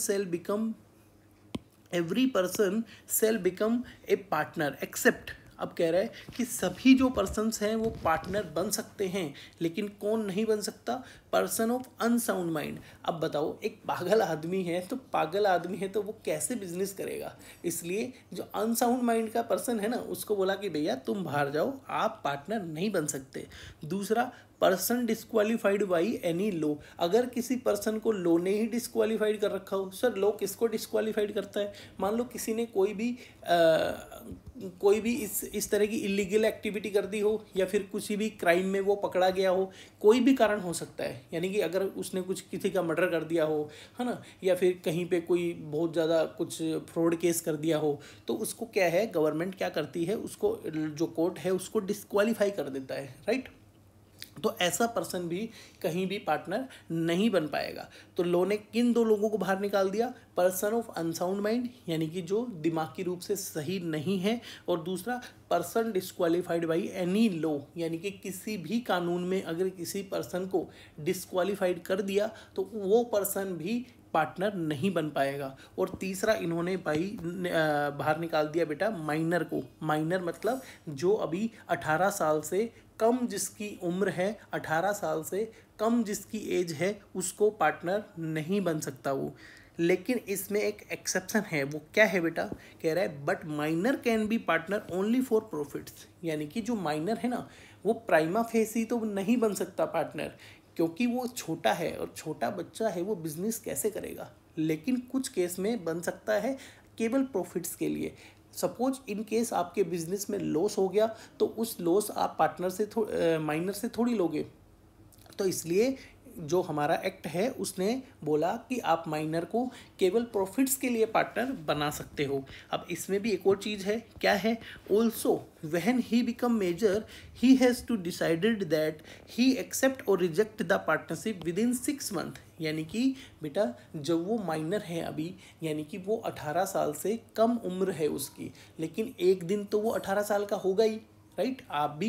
shall become a partner except. अब कह रहा है कि सभी जो पर्सन्स हैं वो पार्टनर बन सकते हैं, लेकिन कौन नहीं बन सकता, पर्सन ऑफ अनसाउंड माइंड। अब बताओ, एक पागल आदमी है तो वो कैसे बिजनेस करेगा? इसलिए जो अनसाउंड माइंड का पर्सन है ना, उसको बोला कि भैया तुम बाहर जाओ, आप पार्टनर नहीं बन सकते। दूसरा, person disqualified by any law. अगर किसी पर्सन को लॉ ने ही डिस्क्वालीफाइड कर रखा हो, सर लॉ किसको डिस्क्वालीफाइड करता है? मान लो किसी ने कोई भी इस तरह की इलीगल एक्टिविटी कर दी हो, या फिर किसी भी क्राइम में वो पकड़ा गया हो, कोई भी कारण हो सकता है। यानी कि अगर उसने कुछ किसी का मर्डर कर दिया हो, है ना, या फिर कहीं पे कोई बहुत ज़्यादा कुछ फ्रॉड केस कर दिया हो, तो उसको क्या है, गवर्नमेंट क्या करती है, उसको जो कोर्ट है उसको डिस्क्वालीफाई कर देता है, राइट। तो ऐसा पर्सन भी कहीं भी पार्टनर नहीं बन पाएगा। तो लॉ ने किन 2 लोगों को बाहर निकाल दिया, पर्सन ऑफ अनसाउंड माइंड, यानी कि जो दिमागी रूप से सही नहीं है, और दूसरा person disqualified by any law, यानी कि किसी भी कानून में अगर किसी पर्सन को डिस्क्वालीफाइड कर दिया तो वो पर्सन भी पार्टनर नहीं बन पाएगा। और तीसरा इन्होंने बाहर निकाल दिया बेटा माइनर को। माइनर मतलब जो अभी 18 साल से कम जिसकी उम्र है, 18 साल से कम जिसकी एज है, उसको पार्टनर नहीं बन सकता वो। लेकिन इसमें एक एक्सेप्शन है, वो क्या है बेटा, कह रहा है but minor can be partner only for profits. यानी कि जो माइनर है ना, वो प्राइमा फेसी तो नहीं बन सकता पार्टनर, क्योंकि वो छोटा है, और छोटा बच्चा है, वो बिजनेस कैसे करेगा। लेकिन कुछ केस में बन सकता है केवल प्रॉफिट्स के लिए। सपोज इन केस आपके बिजनेस में लॉस हो गया, तो उस लॉस आप पार्टनर से माइनर से थोड़ी लोगे। तो इसलिए जो हमारा एक्ट है उसने बोला कि आप माइनर को केवल प्रॉफिट्स के लिए पार्टनर बना सकते हो। अब इसमें भी एक और चीज़ है, क्या है, also when he become major he has to decided that he accept or reject the partnership within 6 month. यानी कि बेटा जब वो माइनर है अभी, यानी कि वो 18 साल से कम उम्र है उसकी, लेकिन एक दिन तो वो 18 साल का होगा ही, राइट।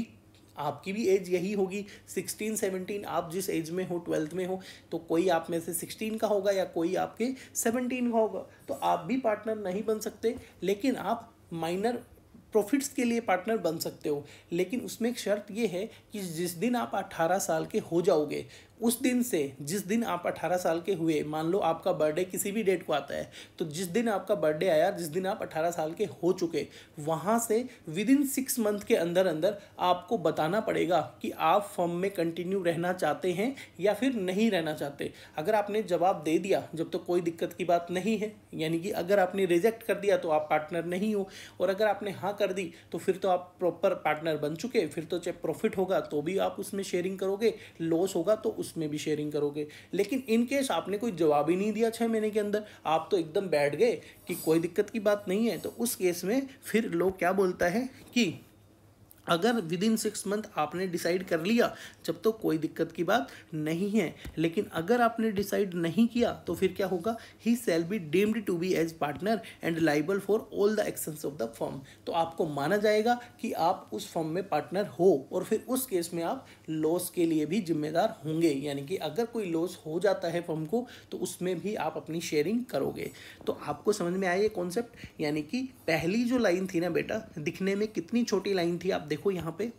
आपकी भी एज यही होगी 16 17, आप जिस एज में हो 12th में हो, तो कोई आप में से 16 का होगा या कोई आपके 17 का होगा, तो आप भी पार्टनर नहीं बन सकते, लेकिन आप माइनर प्रॉफिट्स के लिए पार्टनर बन सकते हो। लेकिन उसमें एक शर्त ये है कि जिस दिन आप 18 साल के हो जाओगे, उस दिन से जिस दिन आप 18 साल के हुए, मान लो आपका बर्थडे किसी भी डेट को आता है, तो जिस दिन आपका बर्थडे आया, जिस दिन आप 18 साल के हो चुके, वहाँ से विदिन 6 मंथ के अंदर अंदर आपको बताना पड़ेगा कि आप फर्म में कंटिन्यू रहना चाहते हैं या फिर नहीं रहना चाहते। अगर आपने जवाब दे दिया जब तो कोई दिक्कत की बात नहीं है, यानी कि अगर आपने रिजेक्ट कर दिया तो आप पार्टनर नहीं हो, और अगर आपने हाँ कर दी तो फिर तो आप प्रॉपर पार्टनर बन चुके। फिर तो चाहे प्रॉफिट होगा तो भी आप उसमें शेयरिंग करोगे, लॉस होगा तो उसमें भी शेयरिंग करोगे। लेकिन इन केस आपने कोई जवाब ही नहीं दिया 6 महीने के अंदर, आप तो एकदम बैठ गए कि कोई दिक्कत की बात नहीं है, तो उस केस में फिर लोग क्या बोलता है कि अगर विदिन 6 मंथ आपने डिसाइड कर लिया जब तो कोई दिक्कत की बात नहीं है, लेकिन अगर आपने डिसाइड नहीं किया तो फिर क्या होगा, he shall be deemed to be as partner and liable for all the actions of the firm. तो आपको माना जाएगा कि आप उस फर्म में पार्टनर हो, और फिर उस केस में आप लॉस के लिए भी जिम्मेदार होंगे, यानी कि अगर कोई लॉस हो जाता है फर्म को तो उसमें भी आप अपनी शेयरिंग करोगे। तो आपको समझ में आया ये कॉन्सेप्ट। यानी कि पहली जो लाइन थी ना बेटा, दिखने में कितनी छोटी लाइन थी, आप देखो यहाँ पे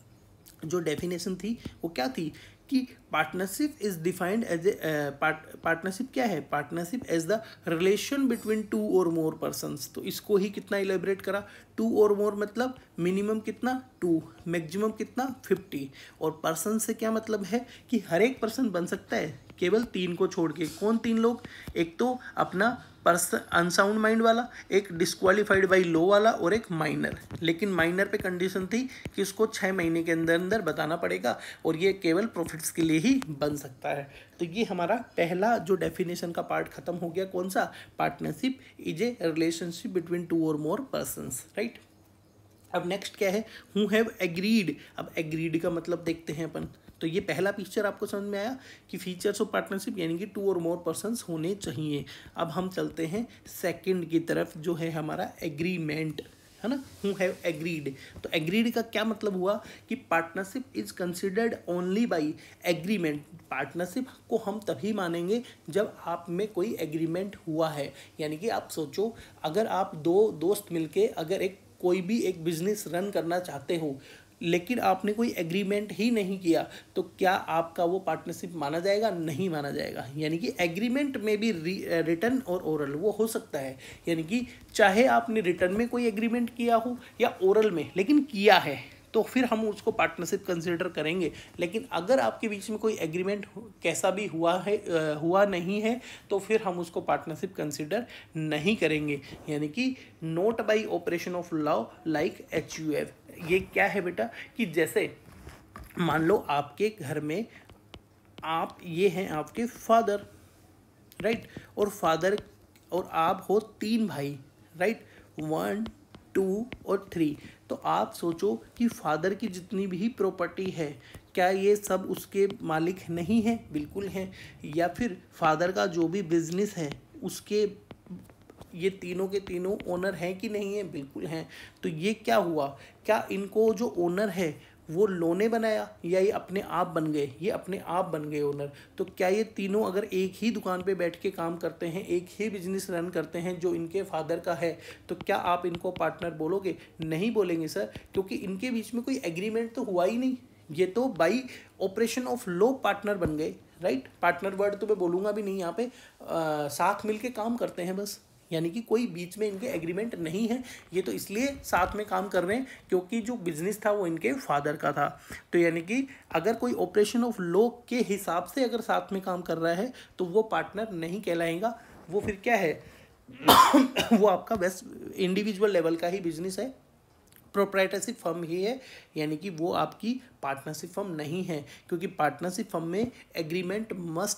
जो डेफिनेशन थी वो क्या थी कि partnership is defined as a partnership क्या है, partnership as the relation between 2 or more persons. तो इसको ही कितना इलेबरेट करा, 2 और मोर मतलब मिनिमम कितना 2, मैक्सिमम कितना 50, और पर्सन से क्या मतलब है कि हर एक पर्सन बन सकता है केवल 3 को छोड़ के। कौन 3 लोग, एक तो अपना पर्सन अनसाउंड माइंड वाला, एक डिस्क्वालीफाइड बाई लॉ वाला, और एक माइनर। लेकिन माइनर पे कंडीशन थी कि उसको 6 महीने के अंदर अंदर बताना पड़ेगा, और ये केवल प्रॉफिट्स के लिए ही बन सकता है। तो ये हमारा पहला जो डेफिनेशन का पार्ट खत्म हो गया, कौन सा, partnership is a relationship between 2 or more persons, right. अब नेक्स्ट क्या है, हु हैव एग्रीड। अब एग्रीड का मतलब देखते हैं अपन। तो ये पहला पिक्चर आपको समझ में आया कि फीचर्स ऑफ पार्टनरशिप यानी कि 2 और मोर पर्सन्स होने चाहिए। अब हम चलते हैं सेकंड की तरफ, जो है हमारा एग्रीमेंट, है ना, हु हैव एग्रीड। तो एग्रीड का क्या मतलब हुआ कि partnership is considered only by agreement. Partnership को हम तभी मानेंगे जब आप में कोई एग्रीमेंट हुआ है। यानी कि आप सोचो, अगर आप 2 दोस्त मिलके अगर कोई भी एक बिजनेस रन करना चाहते हो, लेकिन आपने कोई एग्रीमेंट ही नहीं किया, तो क्या आपका वो पार्टनरशिप माना जाएगा, नहीं माना जाएगा। यानी कि एग्रीमेंट में भी रिटर्न और ओरल वो हो सकता है। यानी कि चाहे आपने रिटर्न में कोई एग्रीमेंट किया हो या ओरल में, लेकिन किया है तो फिर हम उसको पार्टनरशिप कंसिडर करेंगे। लेकिन अगर आपके बीच में कोई एग्रीमेंट कैसा भी हुआ नहीं है, तो फिर हम उसको पार्टनरशिप कंसिडर नहीं करेंगे। यानी कि not by operation of law like HUF। ये क्या है बेटा कि जैसे मान लो आपके घर में ये हैं आपके फादर, राइट, और आप हो 3 भाई, राइट, 1 2 और 3। तो आप सोचो कि फादर की जितनी भी प्रॉपर्टी है, क्या ये सब उसके मालिक नहीं है, बिल्कुल हैं। या फिर फादर का जो भी बिजनेस है उसके ये तीनों के तीनों ओनर हैं कि नहीं है, बिल्कुल हैं। तो ये क्या हुआ, क्या इनको जो ओनर है वो लॉ ने बनाया या ये अपने आप बन गए, ये अपने आप बन गए ओनर। तो क्या ये तीनों अगर एक ही दुकान पे बैठ के काम करते हैं, एक ही बिजनेस रन करते हैं जो इनके फादर का है, तो क्या आप इनको पार्टनर बोलोगे, नहीं बोलेंगे सर, क्योंकि इनके बीच में कोई एग्रीमेंट तो हुआ ही नहीं। ये तो by operation of law partner बन गए, राइट। पार्टनर वर्ड तो मैं बोलूँगा भी नहीं यहाँ पे, साथ मिल के काम करते हैं बस। यानी कि कोई बीच में इनके एग्रीमेंट नहीं है, ये तो इसलिए साथ में काम कर रहे हैं क्योंकि जो बिजनेस था वो इनके फादर का था। तो यानी कि अगर कोई ऑपरेशन ऑफ लॉ के हिसाब से अगर साथ में काम कर रहा है तो वो पार्टनर नहीं कहलाएगा, वो फिर क्या है वो आपका बेस्ट इंडिविजुअल लेवल का ही बिजनेस है, प्रोप्राइटरशिप फर्म ही है। यानी कि वो आपकी पार्टनरशिप फर्म नहीं है, क्योंकि पार्टनरशिप फर्म में एग्रीमेंट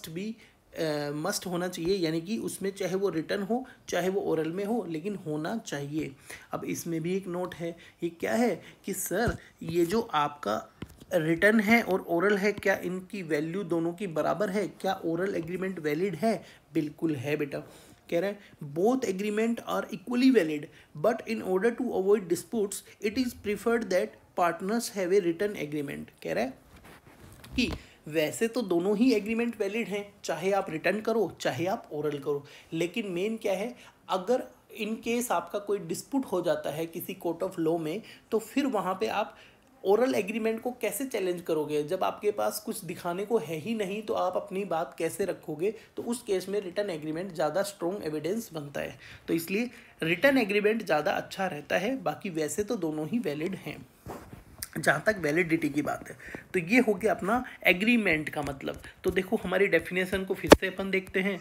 मस्ट होना चाहिए। यानी कि उसमें चाहे वो रिटर्न हो चाहे वो ओरल में हो, लेकिन होना चाहिए। अब इसमें भी एक नोट है, ये क्या है कि सर ये जो आपका रिटर्न है और ओरल है, क्या इनकी वैल्यू दोनों की बराबर है? क्या ओरल एग्रीमेंट वैलिड है? बिल्कुल है बेटा। कह रहा है both agreement are equally valid but in order to avoid disputes it is preferred that partners have a written agreement. कह रहा है कि वैसे तो दोनों ही एग्रीमेंट वैलिड हैं, चाहे आप रिटर्न करो चाहे आप ओरल करो, लेकिन मेन क्या है, अगर इन केस आपका कोई डिस्प्यूट हो जाता है किसी कोर्ट ऑफ लॉ में, तो फिर वहाँ पे आप ओरल एग्रीमेंट को कैसे चैलेंज करोगे? जब आपके पास कुछ दिखाने को है ही नहीं तो आप अपनी बात कैसे रखोगे? तो उस केस में रिटर्न एग्रीमेंट ज़्यादा स्ट्रॉन्ग एविडेंस बनता है, तो इसलिए रिटर्न एग्रीमेंट ज़्यादा अच्छा रहता है। बाकी वैसे तो दोनों ही वैलिड हैं जहाँ तक वैलिडिटी की बात है। तो ये हो गया अपना एग्रीमेंट का मतलब। तो देखो हमारी डेफिनेशन को फिर से अपन देखते हैं।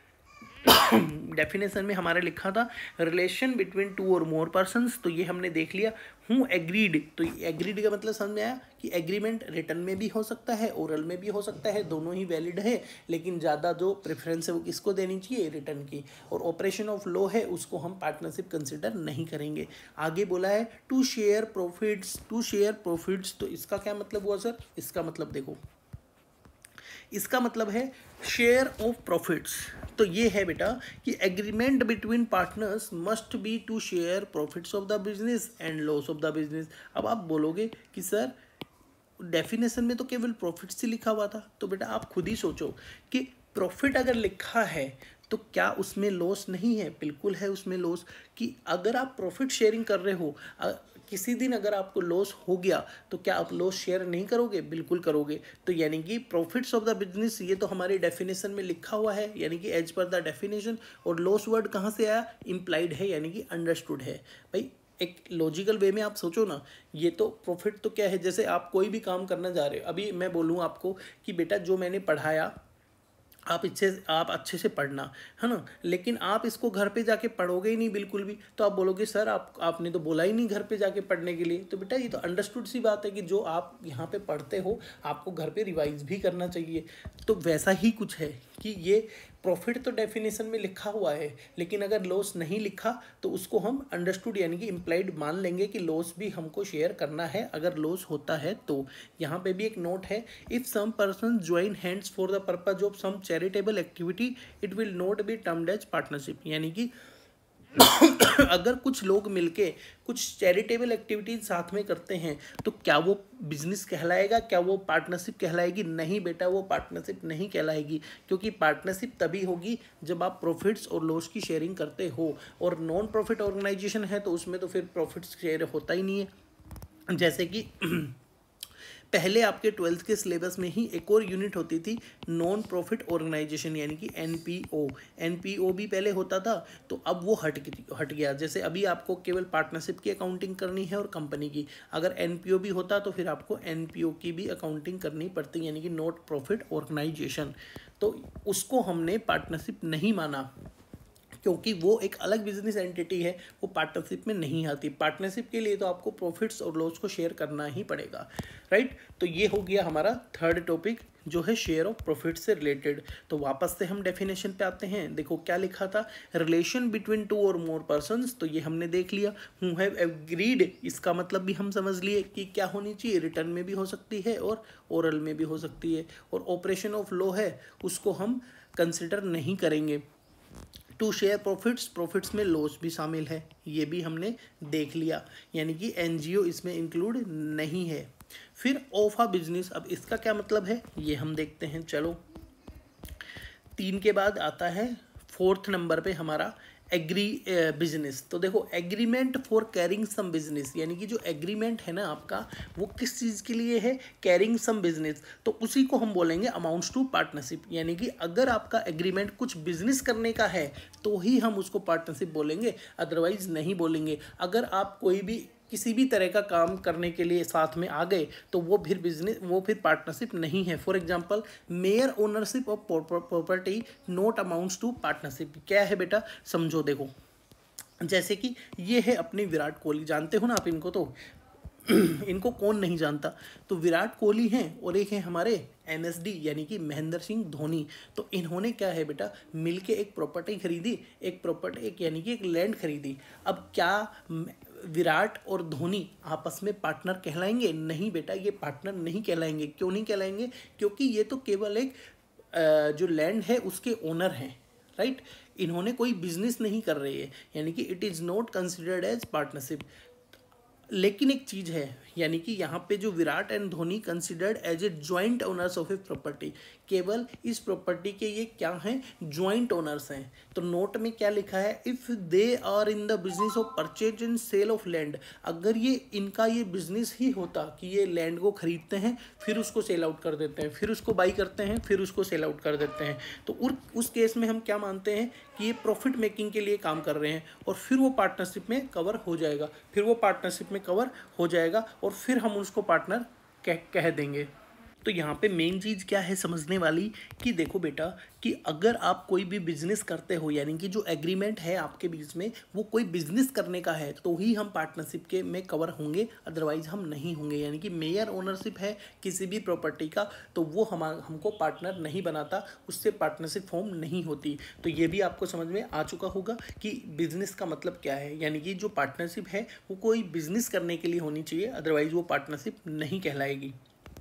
डेफिनेशन में हमारा लिखा था रिलेशन बिटवीन टू और मोर पर्सन्स, तो ये हमने देख लिया। हूँ एग्रीड, तो एग्रीड का मतलब समझ में आया कि एग्रीमेंट रिटर्न में भी हो सकता है, ओरल में भी हो सकता है, दोनों ही वैलिड है, लेकिन ज़्यादा जो प्रेफरेंस है वो किसको देनी चाहिए? रिटर्न की। और ऑपरेशन ऑफ लॉ है उसको हम पार्टनरशिप कंसिडर नहीं करेंगे। आगे बोला है टू शेयर प्रॉफिट्स, तो इसका क्या मतलब हुआ सर? इसका मतलब देखो, इसका मतलब है शेयर ऑफ प्रॉफिट्स। तो ये है बेटा कि agreement between partners must be to share profits of the business and loss of the business. अब आप बोलोगे कि सर डेफिनेशन में तो केवल प्रॉफिट्स ही लिखा हुआ था, तो बेटा आप खुद ही सोचो कि प्रॉफिट अगर लिखा है तो क्या उसमें लॉस नहीं है? बिल्कुल है उसमें लॉस। कि अगर आप प्रॉफिट शेयरिंग कर रहे हो, किसी दिन अगर आपको लॉस हो गया तो क्या आप लॉस शेयर नहीं करोगे? बिल्कुल करोगे। तो यानी कि प्रॉफिट्स ऑफ द बिजनेस ये तो हमारी डेफिनेशन में लिखा हुआ है, यानी कि एज पर द डेफिनेशन। और लॉस वर्ड कहाँ से आया? इम्प्लाइड है, यानी कि अंडरस्टूड है। भाई एक लॉजिकल वे में आप सोचो ना, ये तो प्रॉफिट तो क्या है, जैसे आप कोई भी काम करना जा रहे हो। अभी मैं बोलूँ आपको कि बेटा जो मैंने पढ़ाया आप अच्छे से पढ़ना, है ना, लेकिन आप इसको घर पे जाके पढ़ोगे ही नहीं बिल्कुल भी, तो आप बोलोगे सर आपने तो बोला ही नहीं घर पे जाके पढ़ने के लिए। तो बेटा ये तो अंडरस्टूड सी बात है कि जो आप यहाँ पे पढ़ते हो आपको घर पे रिवाइज भी करना चाहिए। तो वैसा ही कुछ है कि ये प्रॉफिट तो डेफिनेशन में लिखा हुआ है, लेकिन अगर लॉस नहीं लिखा तो उसको हम अंडरस्टूड यानी कि इम्प्लाइड मान लेंगे कि लॉस भी हमको शेयर करना है अगर लॉस होता है तो। यहाँ पे भी एक नोट है, if some person join hands for the purpose of some charitable activity it will not be termed as partnership. यानी कि अगर कुछ लोग मिलके कुछ चैरिटेबल एक्टिविटीज साथ में करते हैं तो क्या वो बिजनेस कहलाएगा? क्या वो पार्टनरशिप कहलाएगी? नहीं बेटा, वो पार्टनरशिप नहीं कहलाएगी, क्योंकि पार्टनरशिप तभी होगी जब आप प्रॉफिट्स और लॉस की शेयरिंग करते हो। और नॉन प्रॉफिट ऑर्गेनाइजेशन है तो उसमें तो फिर प्रॉफिट्स शेयर होता ही नहीं है। जैसे कि पहले आपके 12th के सिलेबस में ही एक और यूनिट होती थी नॉन प्रॉफिट ऑर्गेनाइजेशन, यानी कि एनपीओ भी पहले होता था, तो अब वो हट गया। जैसे अभी आपको केवल पार्टनरशिप की अकाउंटिंग करनी है और कंपनी की। अगर एनपीओ भी होता तो फिर आपको एनपीओ की भी अकाउंटिंग करनी पड़ती, यानी कि नॉट प्रॉफिट ऑर्गेनाइजेशन। तो उसको हमने पार्टनरशिप नहीं माना क्योंकि वो एक अलग बिजनेस एंटिटी है, वो पार्टनरशिप में नहीं आती। पार्टनरशिप के लिए तो आपको प्रॉफिट्स और लॉस को शेयर करना ही पड़ेगा, राइट। तो ये हो गया हमारा थर्ड टॉपिक जो है शेयर ऑफ प्रॉफिट से रिलेटेड। तो वापस से हम डेफिनेशन पे आते हैं। देखो क्या लिखा था, रिलेशन बिटवीन टू और मोर पर्सन्स, तो ये हमने देख लिया। हु हैव एग्रीड, इसका मतलब भी हम समझ लिए कि क्या होनी चाहिए, रिटर्न में भी हो सकती है और ओरल में भी हो सकती है। और ऑपरेशन ऑफ लॉ है उसको हम कंसिडर नहीं करेंगे। टू शेयर प्रॉफिट्स में लॉस भी शामिल है, ये भी हमने देख लिया, यानी कि एनजीओ इसमें इंक्लूड नहीं है। फिर ऑफ अ बिजनेस, अब इसका क्या मतलब है ये हम देखते हैं। चलो 3 के बाद आता है 4th नंबर पे हमारा बिजनेस। तो देखो agreement for carrying some business, यानी कि जो एग्रीमेंट है ना आपका वो किस चीज़ के लिए है? Carrying some business. तो उसी को हम बोलेंगे अमाउंट्स टू पार्टनरशिप, यानी कि अगर आपका एग्रीमेंट कुछ बिजनेस करने का है तो ही हम उसको पार्टनरशिप बोलेंगे, अदरवाइज नहीं बोलेंगे। अगर आप कोई भी किसी भी तरह का काम करने के लिए साथ में आ गए तो वो फिर पार्टनरशिप नहीं है। For example mere ownership of property not amounts to partnership. क्या है बेटा समझो, देखो जैसे कि ये है अपने विराट कोहली, जानते हो ना आप इनको, तो इनको कौन नहीं जानता। तो विराट कोहली हैं और एक है हमारे MSD यानी कि महेंद्र सिंह धोनी। तो इन्होंने क्या है बेटा मिलके एक प्रॉपर्टी खरीदी, एक यानी कि एक लैंड खरीदी। अब क्या विराट और धोनी आपस में पार्टनर कहलाएंगे? नहीं बेटा, ये पार्टनर नहीं कहलाएंगे। क्यों नहीं कहलाएंगे? क्योंकि ये तो केवल एक जो लैंड है उसके ओनर हैं, राइट। इन्होंने कोई बिजनेस नहीं कर रही है, यानी कि it is not considered as partnership. लेकिन एक चीज़ है, यानी कि यहाँ पे जो Virat and Dhoni considered as a joint owners of a property, केवल इस प्रॉपर्टी के ये क्या हैं? जॉइंट ओनर्स हैं। तो नोट में क्या लिखा है? If they are in the business of purchase and sale of land, अगर ये इनका ये बिजनेस ही होता कि ये लैंड को खरीदते हैं फिर उसको सेल आउट कर देते हैं, फिर उसको बाई करते हैं, फिर उसको सेल आउट कर देते हैं, तो उस केस में हम क्या मानते हैं कि ये प्रॉफिट मेकिंग के लिए काम कर रहे हैं, और फिर वो पार्टनरशिप में कवर हो जाएगा, फिर वो पार्टनरशिप में कवर हो जाएगा, और फिर हम उसको पार्टनर कह देंगे। तो यहाँ पे मेन चीज़ क्या है समझने वाली, कि देखो बेटा कि अगर आप कोई भी बिजनेस करते हो, यानी कि जो एग्रीमेंट है आपके बीच में वो कोई बिजनेस करने का है, तो ही हम पार्टनरशिप के में कवर होंगे, अदरवाइज हम नहीं होंगे। यानी कि मेयर ओनरशिप है किसी भी प्रॉपर्टी का, तो वो हमको पार्टनर नहीं बनाता, उससे पार्टनरशिप फॉर्म नहीं होती। तो ये भी आपको समझ में आ चुका होगा कि बिजनेस का मतलब क्या है, यानी कि जो पार्टनरशिप है वो कोई बिजनेस करने के लिए होनी चाहिए, अदरवाइज वो पार्टनरशिप नहीं कहलाएगी।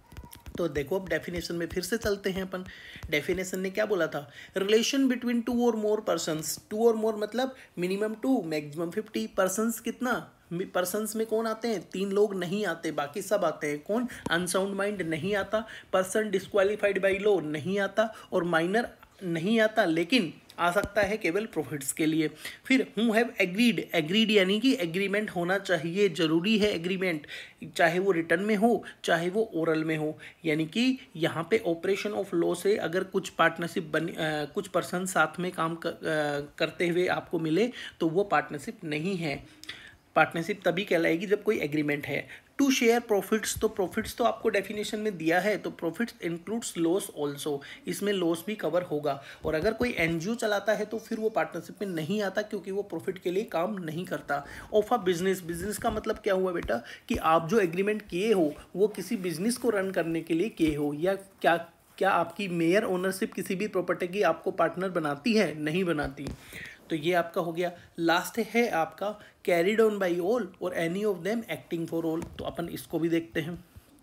तो देखो अब डेफिनेशन में फिर से चलते हैं अपन। डेफिनेशन ने क्या बोला था? रिलेशन बिटवीन टू और मोर पर्सन्स। टू और मोर मतलब मिनिमम 2 मैक्सिमम 50। पर्सन्स कितना? पर्सन्स में कौन आते हैं? 3 लोग नहीं आते, बाकी सब आते हैं। कौन? अनसाउंड माइंड नहीं आता, पर्सन डिस्क्वालीफाइड बाई लॉ नहीं आता, और माइनर नहीं आता, लेकिन आ सकता है केवल प्रॉफिट्स के लिए। फिर हु हैव एग्रीड। एग्रीड यानी कि एग्रीमेंट होना चाहिए, जरूरी है एग्रीमेंट, चाहे वो रिटर्न में हो चाहे वो ओरल में हो। यानी कि यहाँ पे ऑपरेशन ऑफ लॉ से अगर कुछ पार्टनरशिप कुछ पर्सन साथ में काम करते हुए आपको मिले तो वो पार्टनरशिप नहीं है। पार्टनरशिप तभी कहलाएगी जब कोई एग्रीमेंट है। टू शेयर प्रॉफिट्स, तो प्रॉफिट्स तो आपको डेफिनेशन में दिया है, तो प्रॉफिट्स इंक्लूड्स लॉस ऑल्सो, इसमें लॉस भी कवर होगा। और अगर कोई एनजीओ चलाता है तो फिर वो पार्टनरशिप में नहीं आता, क्योंकि वो प्रॉफिट के लिए काम नहीं करता। ऑफ अ बिजनेस, बिजनेस का मतलब क्या हुआ बेटा कि आप जो एग्रीमेंट किए हो वो किसी बिजनेस को रन करने के लिए किए हो, या क्या आपकी मेयर ओनरशिप किसी भी प्रॉपर्टी की आपको पार्टनर बनाती है? नहीं बनाती। तो ये आपका हो गया। लास्ट है आपका कैरिड ऑन बाई ऑल और any of them acting for all, तो अपन इसको भी देखते हैं।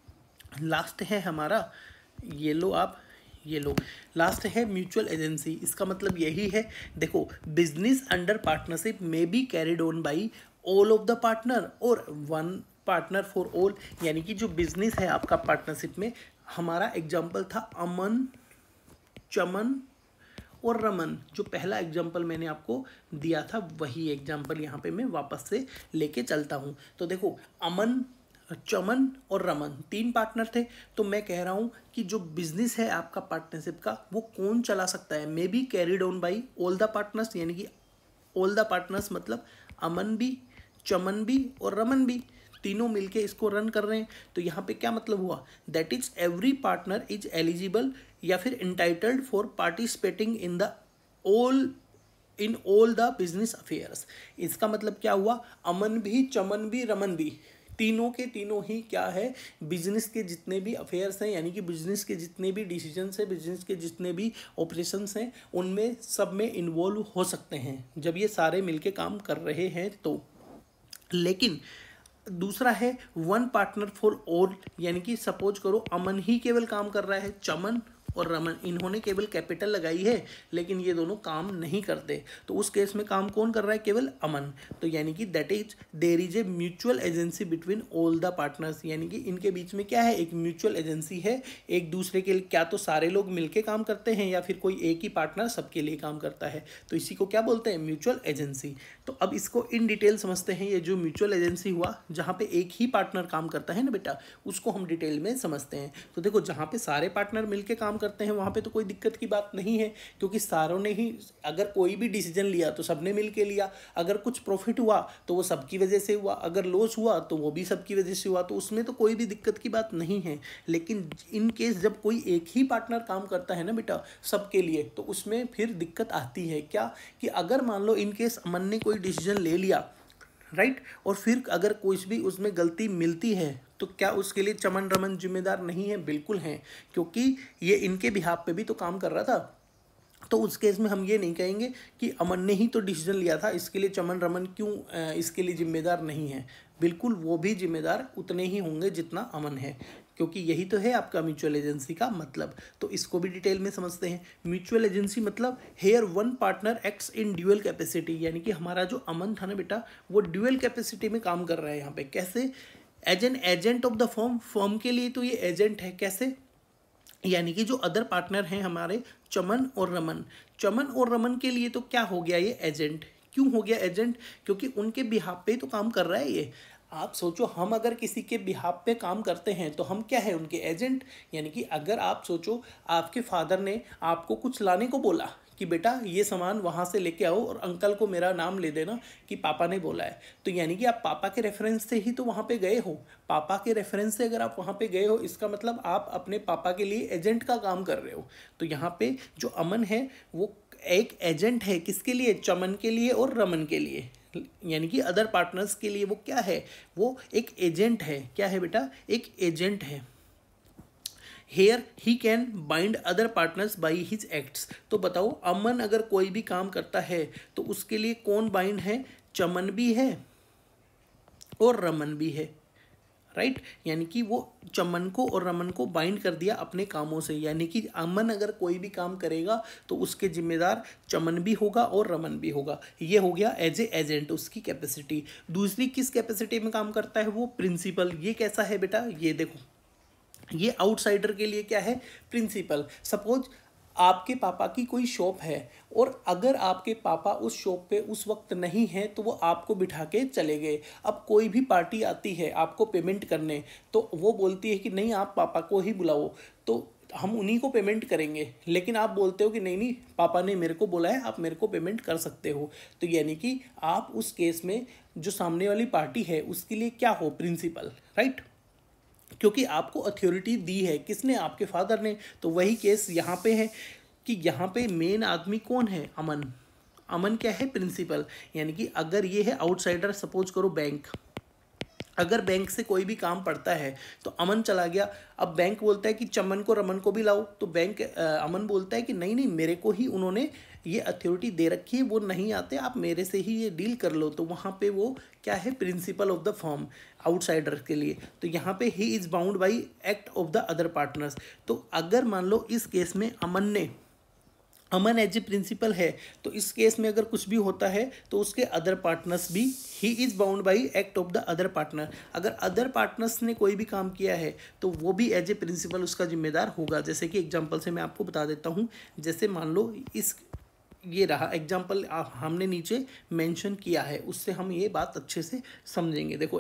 लास्ट है हमारा, ये लो आप, ये लो, लास्ट है म्यूचुअल एजेंसी। इसका मतलब यही है, देखो बिजनेस अंडर पार्टनरशिप में be carried on by all of the partner और वन पार्टनर फॉर ऑल। यानी कि जो बिजनेस है आपका पार्टनरशिप में, हमारा एग्जाम्पल था अमन, चमन और रमन। जो पहला एग्जाम्पल मैंने आपको दिया था वही एग्जाम्पल यहाँ पे मैं वापस से लेके चलता हूँ। तो देखो अमन, चमन और रमन 3 पार्टनर थे। तो मैं कह रहा हूँ कि जो बिजनेस है आपका पार्टनरशिप का वो कौन चला सकता है? May be carried on by all the partners, यानी कि ऑल द पार्टनर्स मतलब अमन भी, चमन भी और रमन भी, तीनों मिलके इसको रन कर रहे हैं। तो यहाँ पे क्या मतलब हुआ? That is every partner is eligible या फिर entitled for participating in all the business affairs. इसका मतलब क्या हुआ? अमन भी, चमन भी, रमन भी, तीनों के तीनों ही क्या है? बिजनेस के जितने भी अफेयर्स हैं, यानी कि बिजनेस के जितने भी डिसीजंस हैं, बिजनेस के जितने भी ऑपरेशंस हैं, उनमें सब में इन्वॉल्व हो सकते हैं जब ये सारे मिलके काम कर रहे हैं तो। लेकिन दूसरा है वन पार्टनर फॉर ऑल, यानी कि सपोज करो अमन ही केवल काम कर रहा है, चमन और रमन इन्होंने केवल कैपिटल लगाई है लेकिन ये दोनों काम नहीं करते, तो उस केस में काम कौन कर रहा है? केवल अमन। तो यानी कि that is there is a mutual agency between all the partners, यानी कि इनके बीच में क्या है? एक म्यूचुअल एजेंसी है, एक दूसरे के लिए क्या तो सारे लोग मिलके काम करते हैं या फिर कोई एक ही पार्टनर सबके लिए काम करता है, तो इसी को क्या बोलते हैं? Mutual agency. तो अब इसको इन डिटेल समझते हैं। ये जो म्यूचुअल एजेंसी हुआ जहाँ पे एक ही पार्टनर काम करता है ना बेटा, उसको हम डिटेल में समझते हैं। तो देखो जहाँ पे सारे पार्टनर मिलके काम करते हैं वहाँ पे तो कोई दिक्कत की बात नहीं है, क्योंकि सारों ने ही अगर कोई भी डिसीजन लिया तो सबने मिलके लिया। अगर कुछ प्रॉफिट हुआ तो वो सबकी वजह से हुआ, अगर लॉस हुआ तो वो भी सबकी वजह से हुआ, तो उसमें तो कोई भी दिक्कत की बात नहीं है। लेकिन इन केस जब कोई एक ही पार्टनर काम करता है ना बेटा सबके लिए, तो उसमें फिर दिक्कत आती है। क्या कि अगर मान लो इन केस अमन ने कोई डिसीजन ले लिया, राइट, और फिर अगर कुछ भी उसमें गलती मिलती है तो क्या उसके लिए चमन रमन जिम्मेदार नहीं है? बिल्कुल हैं, क्योंकि ये इनके बिहाफ पे भी तो काम कर रहा था। तो उस केस में हम ये नहीं कहेंगे कि अमन ने ही तो डिसीजन लिया था, इसके लिए चमन रमन क्यों इसके लिए जिम्मेदार नहीं है। बिल्कुल वो भी जिम्मेदार उतने ही होंगे जितना अमन है, क्योंकि यही तो है आपका म्यूचुअल एजेंसी का मतलब। तो इसको भी डिटेल में समझते हैं। म्यूचुअल एजेंसी मतलब here one partner acts in dual capacity, यानी कि हमारा जो अमन था ना बेटा, वो ड्यूअल कैपेसिटी में काम कर रहा है यहाँ पे। कैसे? As an agent of the firm, firm के लिए तो ये एजेंट है। कैसे? यानी कि जो अदर पार्टनर हैं हमारे चमन और रमन, चमन और रमन के लिए तो क्या हो गया ये एजेंट। क्यों हो गया एजेंट? क्योंकि उनके बिहाफ पे तो काम कर रहा है ये। आप सोचो, हम अगर किसी के बिहाफ पे काम करते हैं तो हम क्या है? उनके एजेंट। यानी कि अगर आप सोचो, आपके फादर ने आपको कुछ लाने को बोला कि बेटा ये सामान वहाँ से लेके आओ और अंकल को मेरा नाम ले देना कि पापा ने बोला है, तो यानी कि आप पापा के रेफरेंस से ही तो वहाँ पे गए हो। पापा के रेफरेंस से अगर आप वहाँ पे गए हो, इसका मतलब आप अपने पापा के लिए एजेंट का काम कर रहे हो। तो यहाँ पे जो अमन है वो एक एजेंट है। किसके लिए? चमन के लिए और रमन के लिए, यानी कि अदर पार्टनर्स के लिए वो क्या है? वो एक एजेंट है। क्या है बेटा? एक एजेंट है। Here he can bind other partners by his acts. तो बताओ, अमन अगर कोई भी काम करता है तो उसके लिए कौन बाइंड है? चमन भी है और रमन भी है, राइट। यानी कि वो चमन को और रमन को बाइंड कर दिया अपने कामों से। यानी कि अमन अगर कोई भी काम करेगा तो उसके जिम्मेदार चमन भी होगा और रमन भी होगा। ये हो गया एज ए एजेंट, उसकी कैपेसिटी। दूसरी किस कैपेसिटी में काम करता है वो? प्रिंसिपल। ये कैसा है बेटा? ये देखो, ये आउटसाइडर के लिए क्या है? प्रिंसिपल। सपोज आपके पापा की कोई शॉप है और अगर आपके पापा उस शॉप पे उस वक्त नहीं है तो वो आपको बिठा के चले गए। अब कोई भी पार्टी आती है आपको पेमेंट करने, तो वो बोलती है कि नहीं आप पापा को ही बुलाओ, तो हम उन्हीं को पेमेंट करेंगे। लेकिन आप बोलते हो कि नहीं नहीं, पापा ने मेरे को बोला है, आप मेरे को पेमेंट कर सकते हो। तो यानी कि आप उस केस में जो सामने वाली पार्टी है उसके लिए क्या हो? Principal, right. क्योंकि आपको अथॉरिटी दी है किसने? आपके फादर ने। तो वही केस यहाँ पे है कि यहाँ पे मेन आदमी कौन है? अमन। अमन क्या है? प्रिंसिपल। यानी कि अगर ये है आउटसाइडर, सपोज करो बैंक, अगर बैंक से कोई भी काम पड़ता है तो अमन चला गया। अब बैंक बोलता है कि चमन को रमन को भी लाओ, तो बैंक अमन बोलता है कि नहीं नहीं, मेरे को ही उन्होंने ये अथॉरिटी दे रखी है, वो नहीं आते, आप मेरे से ही ये डील कर लो। तो वहाँ पे वो क्या है? Principal of the firm, outsider के लिए। तो यहाँ पे he is bound by act of the other partners. तो अगर मान लो इस केस में अमन एज ए प्रिंसिपल है, तो इस केस में अगर कुछ भी होता है तो उसके अदर पार्टनर्स भी, he is bound by act of the other partner. अगर अदर पार्टनर्स ने कोई भी काम किया है तो वो भी एज ए प्रिंसिपल उसका जिम्मेदार होगा। जैसे कि एग्जांपल से मैं आपको बता देता हूँ। जैसे मान लो ये रहा एग्जाम्पल, हमने नीचे मेंशन किया है, उससे हम ये बात अच्छे से समझेंगे। देखो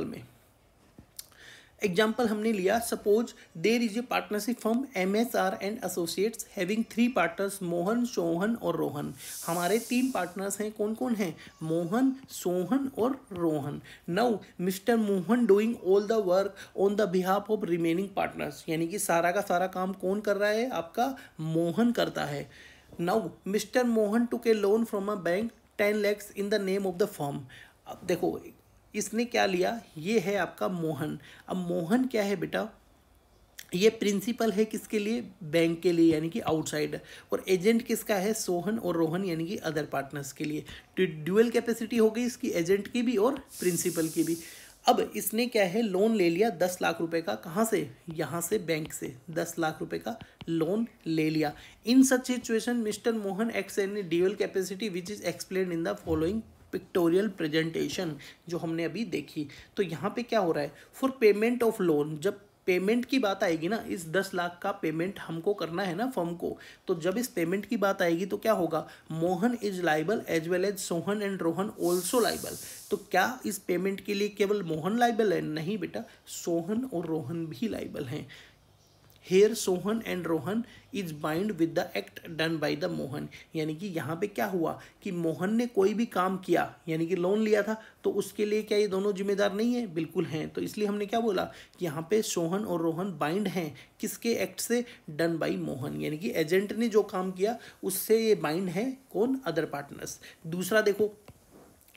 एग्जाम्पल हमने लिया, suppose there is a partnership firm MSR and associates having 3 partners, Mohan, Sohan और रोहन। हमारे 3 पार्टनर्स हैं। कौन कौन हैं? मोहन, सोहन और Rohan. Now mister Mohan doing all the work on the behalf of remaining partners, यानी कि सारा का सारा काम कौन कर रहा है? आपका मोहन करता है। Now mister Mohan took a loan from a bank 10 lakhs in the name of the firm. अब देखो इसने क्या लिया? ये है आपका मोहन। अब मोहन क्या है बेटा? ये प्रिंसिपल है किसके लिए? बैंक के लिए, यानी कि आउटसाइडर। और एजेंट किसका है? सोहन और रोहन, यानी कि अदर पार्टनर्स के लिए। तो ड्यूअल कैपेसिटी हो गई इसकी, एजेंट की भी और प्रिंसिपल की भी। अब इसने क्या है? लोन ले लिया 10 लाख रुपए का। कहाँ से? यहाँ से, बैंक से 10 लाख रुपए का लोन ले लिया। In such situation mister Mohan acts in dual capacity which is explained in the following pictorial presentation, जो हमने अभी देखी। तो यहाँ पे क्या हो रहा है? फॉर पेमेंट ऑफ लोन, जब पेमेंट की बात आएगी ना, इस 10 लाख का पेमेंट हमको करना है ना फर्म को, तो जब इस पेमेंट की बात आएगी तो क्या होगा? Mohan is liable as well as Sohan and Rohan also liable. तो क्या इस पेमेंट के लिए केवल मोहन लाइबल है? नहीं बेटा, सोहन और रोहन भी लाइबल हैं। Here Sohan and Rohan is bind with the act done by the Mohan. यानी कि यहाँ पे क्या हुआ कि मोहन ने कोई भी काम किया, यानी कि लोन लिया था, तो उसके लिए क्या ये दोनों जिम्मेदार नहीं है? बिल्कुल हैं। तो इसलिए हमने क्या बोला कि यहाँ पे सोहन और रोहन बाइंड हैं किसके एक्ट से? डन बाय मोहन, यानी कि एजेंट ने जो काम किया उससे ये बाइंड है। कौन? Other partners. दूसरा देखो,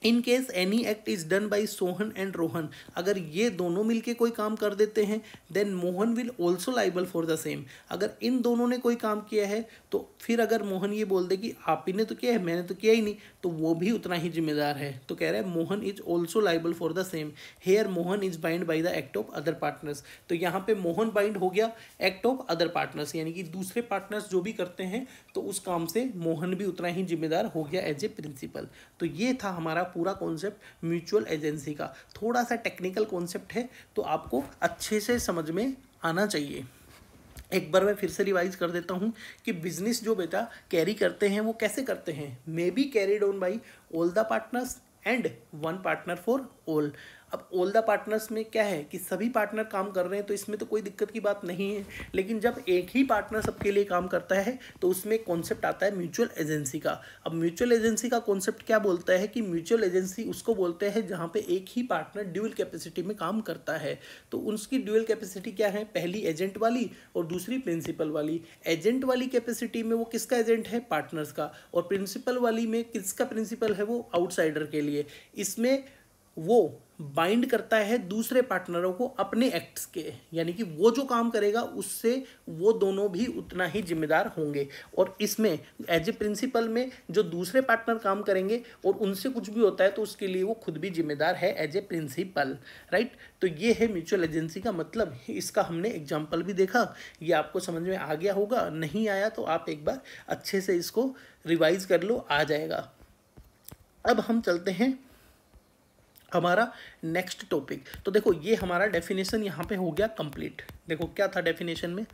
in case any act is done by Sohan and Rohan, अगर ये दोनों मिलके कोई काम कर देते हैं then Mohan will also liable for the same. अगर इन दोनों ने कोई काम किया है तो फिर अगर मोहन ये बोल दे कि आप ही ने तो किया है, मैंने तो किया ही नहीं, तो वो भी उतना ही जिम्मेदार है। तो कह रहा है Mohan is also liable for the same. Here Mohan is bind by the act of other partners. तो यहाँ पे मोहन बाइंड हो गया एक्ट ऑफ अदर पार्टनर्स, यानी कि दूसरे पार्टनर्स जो भी करते हैं तो उस काम से मोहन भी उतना ही जिम्मेदार हो गया एज ए प्रिंसिपल। तो ये था हमारा पूरा कॉन्सेप्ट म्यूचुअल एजेंसी का। थोड़ा सा टेक्निकल कॉन्सेप्ट है तो आपको अच्छे से समझ में आना चाहिए। एक बार मैं फिर से रिवाइज कर देता हूँ कि बिजनेस जो बेटा कैरी करते हैं वो कैसे करते हैं। May be carried on by all the partners and one partner for all. अब ऑल द पार्टनर्स में क्या है कि सभी पार्टनर काम कर रहे हैं तो इसमें तो कोई दिक्कत की बात नहीं है, लेकिन जब एक ही पार्टनर सबके लिए काम करता है तो उसमें कॉन्सेप्ट आता है म्यूचुअल एजेंसी का। अब म्यूचुअल एजेंसी का कॉन्सेप्ट क्या बोलता है कि म्यूचुअल एजेंसी उसको बोलते हैं जहाँ पे एक ही पार्टनर ड्यूअल कैपेसिटी में काम करता है। तो उसकी ड्यूअल कैपेसिटी क्या है, पहली एजेंट वाली और दूसरी प्रिंसिपल वाली। एजेंट वाली कैपेसिटी में वो किसका एजेंट है, पार्टनर्स का, और प्रिंसिपल वाली में किसका प्रिंसिपल है, वो आउटसाइडर के लिए। इसमें वो बाइंड करता है दूसरे पार्टनरों को अपने एक्ट्स के, यानी कि वो जो काम करेगा उससे वो दोनों भी उतना ही जिम्मेदार होंगे। और इसमें एज ए प्रिंसिपल में जो दूसरे पार्टनर काम करेंगे और उनसे कुछ भी होता है तो उसके लिए वो खुद भी जिम्मेदार है एज ए प्रिंसिपल, राइट। तो ये है म्यूचुअल एजेंसी का मतलब। इसका हमने एग्जाम्पल भी देखा, ये आपको समझ में आ गया होगा। नहीं आया तो आप एक बार अच्छे से इसको रिवाइज कर लो, आ जाएगा। अब हम चलते हैं हमारा नेक्स्ट टॉपिक। तो देखो ये हमारा डेफिनेशन यहाँ पे हो गया कंप्लीट। देखो क्या था डेफिनेशन में।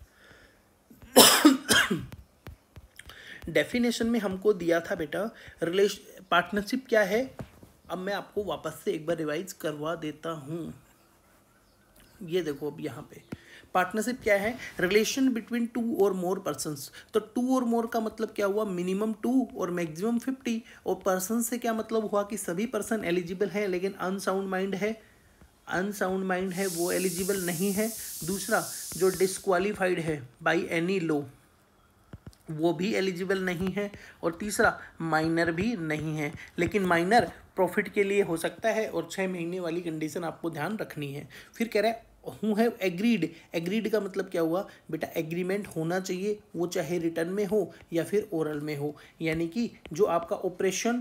डेफिनेशन में हमको दिया था बेटा पार्टनरशिप क्या है। अब मैं आपको वापस से एक बार रिवाइज करवा देता हूँ। ये देखो अब यहाँ पे पार्टनरशिप क्या है, रिलेशन बिटवीन टू और मोर पर्सन्स। तो टू और मोर का मतलब क्या हुआ, मिनिमम 2 और मैक्सिमम 50। और पर्सन से क्या मतलब हुआ कि सभी पर्सन एलिजिबल हैं लेकिन अनसाउंड माइंड है वो एलिजिबल नहीं है। दूसरा जो डिस्क्वालीफाइड है बाय एनी लॉ वो भी एलिजिबल नहीं है। और तीसरा माइनर भी नहीं है, लेकिन माइनर प्रॉफिट के लिए हो सकता है। और 6 महीने वाली कंडीशन आपको ध्यान रखनी है। फिर कह रहा है हूँ है एग्रीड का मतलब क्या हुआ बेटा, एग्रीमेंट होना चाहिए, वो चाहे रिटर्न में हो या फिर ओरल में हो। यानी कि जो आपका ऑपरेशन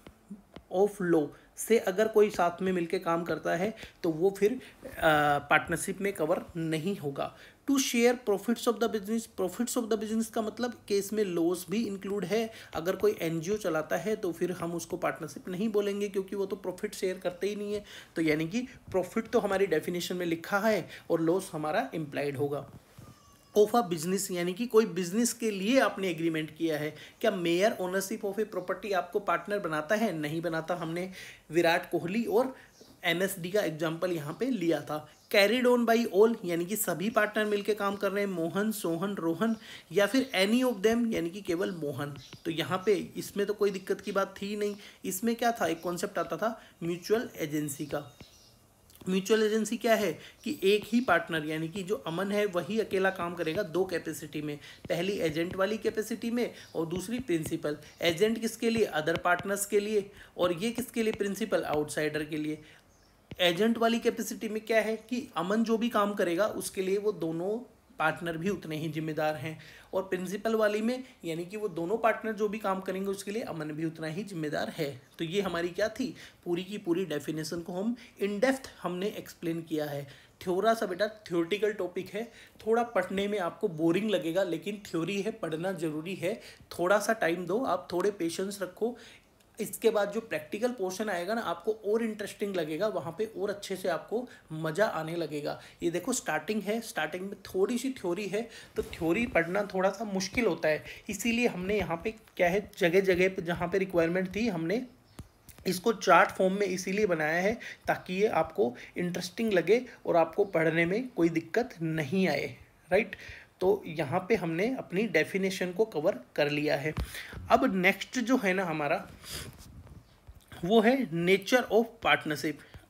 ऑफ लॉ से अगर कोई साथ में मिलके काम करता है तो वो फिर पार्टनरशिप में कवर नहीं होगा। To share profits of the business. Profits of the business का मतलब कि इसमें लॉस भी इंक्लूड है। अगर कोई एनजीओ चलाता है तो फिर हम उसको पार्टनरशिप नहीं बोलेंगे क्योंकि वो तो प्रॉफिट शेयर करते ही नहीं है। तो यानी कि प्रॉफिट तो हमारी डेफिनेशन में लिखा है और लॉस हमारा इम्प्लाइड होगा। ऑफ अ बिजनेस, यानी कि कोई बिजनेस के लिए आपने एग्रीमेंट किया है। क्या mere ownership of a property आपको पार्टनर बनाता है, नहीं बनाता। हमने विराट कोहली और MSD का एग्जाम्पल यहाँ पे लिया था। कैरिड ऑन बाई ऑल, यानी कि सभी पार्टनर मिलके काम कर रहे हैं, मोहन, सोहन, रोहन, या फिर एनी ऑफ देम, यानी कि केवल मोहन। तो यहाँ पे इसमें तो कोई दिक्कत की बात थी ही नहीं। इसमें क्या था, एक कॉन्सेप्ट आता था म्यूचुअल एजेंसी का। म्यूचुअल एजेंसी क्या है कि एक ही पार्टनर, यानी कि जो अमन है वही अकेला काम करेगा 2 कैपेसिटी में, पहली एजेंट वाली कैपेसिटी में और दूसरी प्रिंसिपल। एजेंट किसके लिए, अदर पार्टनर्स के लिए, और ये किसके लिए, प्रिंसिपल आउटसाइडर के लिए। एजेंट वाली कैपेसिटी में क्या है कि अमन जो भी काम करेगा उसके लिए वो दोनों पार्टनर भी उतने ही जिम्मेदार हैं। और प्रिंसिपल वाली में यानी कि वो दोनों पार्टनर जो भी काम करेंगे उसके लिए अमन भी उतना ही जिम्मेदार है। तो ये हमारी क्या थी, पूरी की पूरी डेफिनेशन को हम इन डेप्थ हमने एक्सप्लेन किया है। थोड़ा सा बेटा थ्योरेटिकल टॉपिक है, थोड़ा पढ़ने में आपको बोरिंग लगेगा, लेकिन थ्योरी है, पढ़ना जरूरी है। थोड़ा सा टाइम दो, आप थोड़े पेशेंस रखो। इसके बाद जो प्रैक्टिकल पोर्शन आएगा ना आपको और इंटरेस्टिंग लगेगा, वहाँ पे और अच्छे से आपको मज़ा आने लगेगा। ये देखो स्टार्टिंग है, स्टार्टिंग में थोड़ी सी थ्योरी है तो थ्योरी पढ़ना थोड़ा सा मुश्किल होता है। इसीलिए हमने यहाँ पे क्या है, जगह जगह पे जहाँ पे रिक्वायरमेंट थी हमने इसको चार्ट फॉर्म में इसीलिए बनाया है ताकि ये आपको इंटरेस्टिंग लगे और आपको पढ़ने में कोई दिक्कत नहीं आए, राइट। तो यहाँ पे हमने अपनी डेफिनेशन को कवर कर लिया है। अब नेक्स्ट जो है ना हमारा वो है नेचर ऑफ पार्टनरशिप।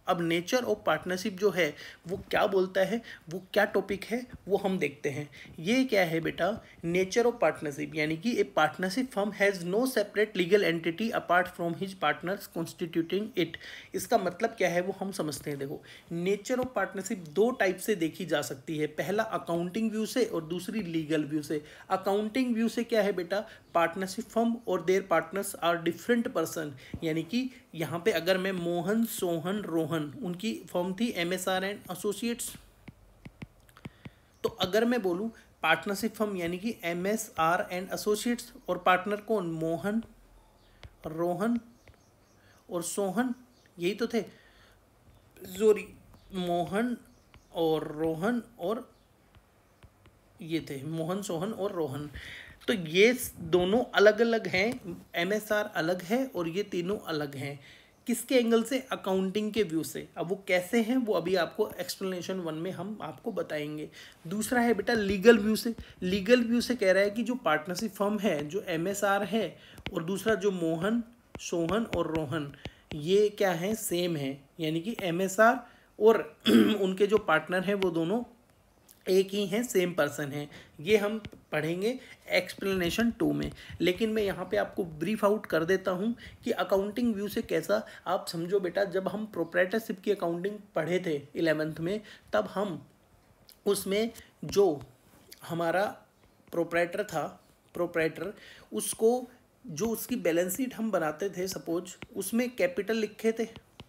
अब नेचर ऑफ पार्टनरशिप जो है वो क्या बोलता है, वो क्या टॉपिक है वो हम देखते हैं। ये क्या है बेटा, नेचर ऑफ पार्टनरशिप यानी कि a partnership firm has no separate legal entity apart from his partners constituting it. इसका मतलब क्या है वो हम समझते हैं। देखो, नेचर ऑफ पार्टनरशिप दो टाइप से देखी जा सकती है, पहला अकाउंटिंग व्यू से और दूसरी लीगल व्यू से। अकाउंटिंग व्यू से क्या है बेटा, पार्टनरशिप फर्म और their partners are different person, यानी कि यहाँ पे अगर मैं मोहन, सोहन, रोहन, उनकी फर्म थी MSR एंड एसोसिएट्स, तो अगर मैं बोलूँ पार्टनरशिप फर्म यानी कि MSR एंड एसोसिएट्स, और पार्टनर कौन, मोहन, रोहन और सोहन, यही तो थे, सॉरी, मोहन और रोहन और ये थे मोहन, सोहन और रोहन। तो ये दोनों अलग अलग हैं, MSR अलग है और ये तीनों अलग हैं। किसके एंगल से, अकाउंटिंग के व्यू से। अब वो कैसे हैं वो अभी आपको एक्सप्लेनेशन 1 में हम आपको बताएंगे। दूसरा है बेटा लीगल व्यू से। लीगल व्यू से कह रहा है कि जो पार्टनरशिप फर्म है, जो MSR है, और दूसरा जो मोहन, सोहन और रोहन, ये क्या है, सेम है, यानी कि MSR और उनके जो पार्टनर हैं वो दोनों एक ही हैं, सेम पर्सन हैं। ये हम पढ़ेंगे एक्सप्लेनेशन 2 में। लेकिन मैं यहाँ पे आपको ब्रीफ आउट कर देता हूँ कि अकाउंटिंग व्यू से कैसा, आप समझो बेटा, जब हम प्रोप्राइटरशिप की अकाउंटिंग पढ़े थे 11th में, तब हम उसमें जो हमारा प्रोप्राइटर था, प्रोप्राइटर, उसको जो उसकी बैलेंस शीट हम बनाते थे, सपोज उसमें कैपिटल लिखे थे,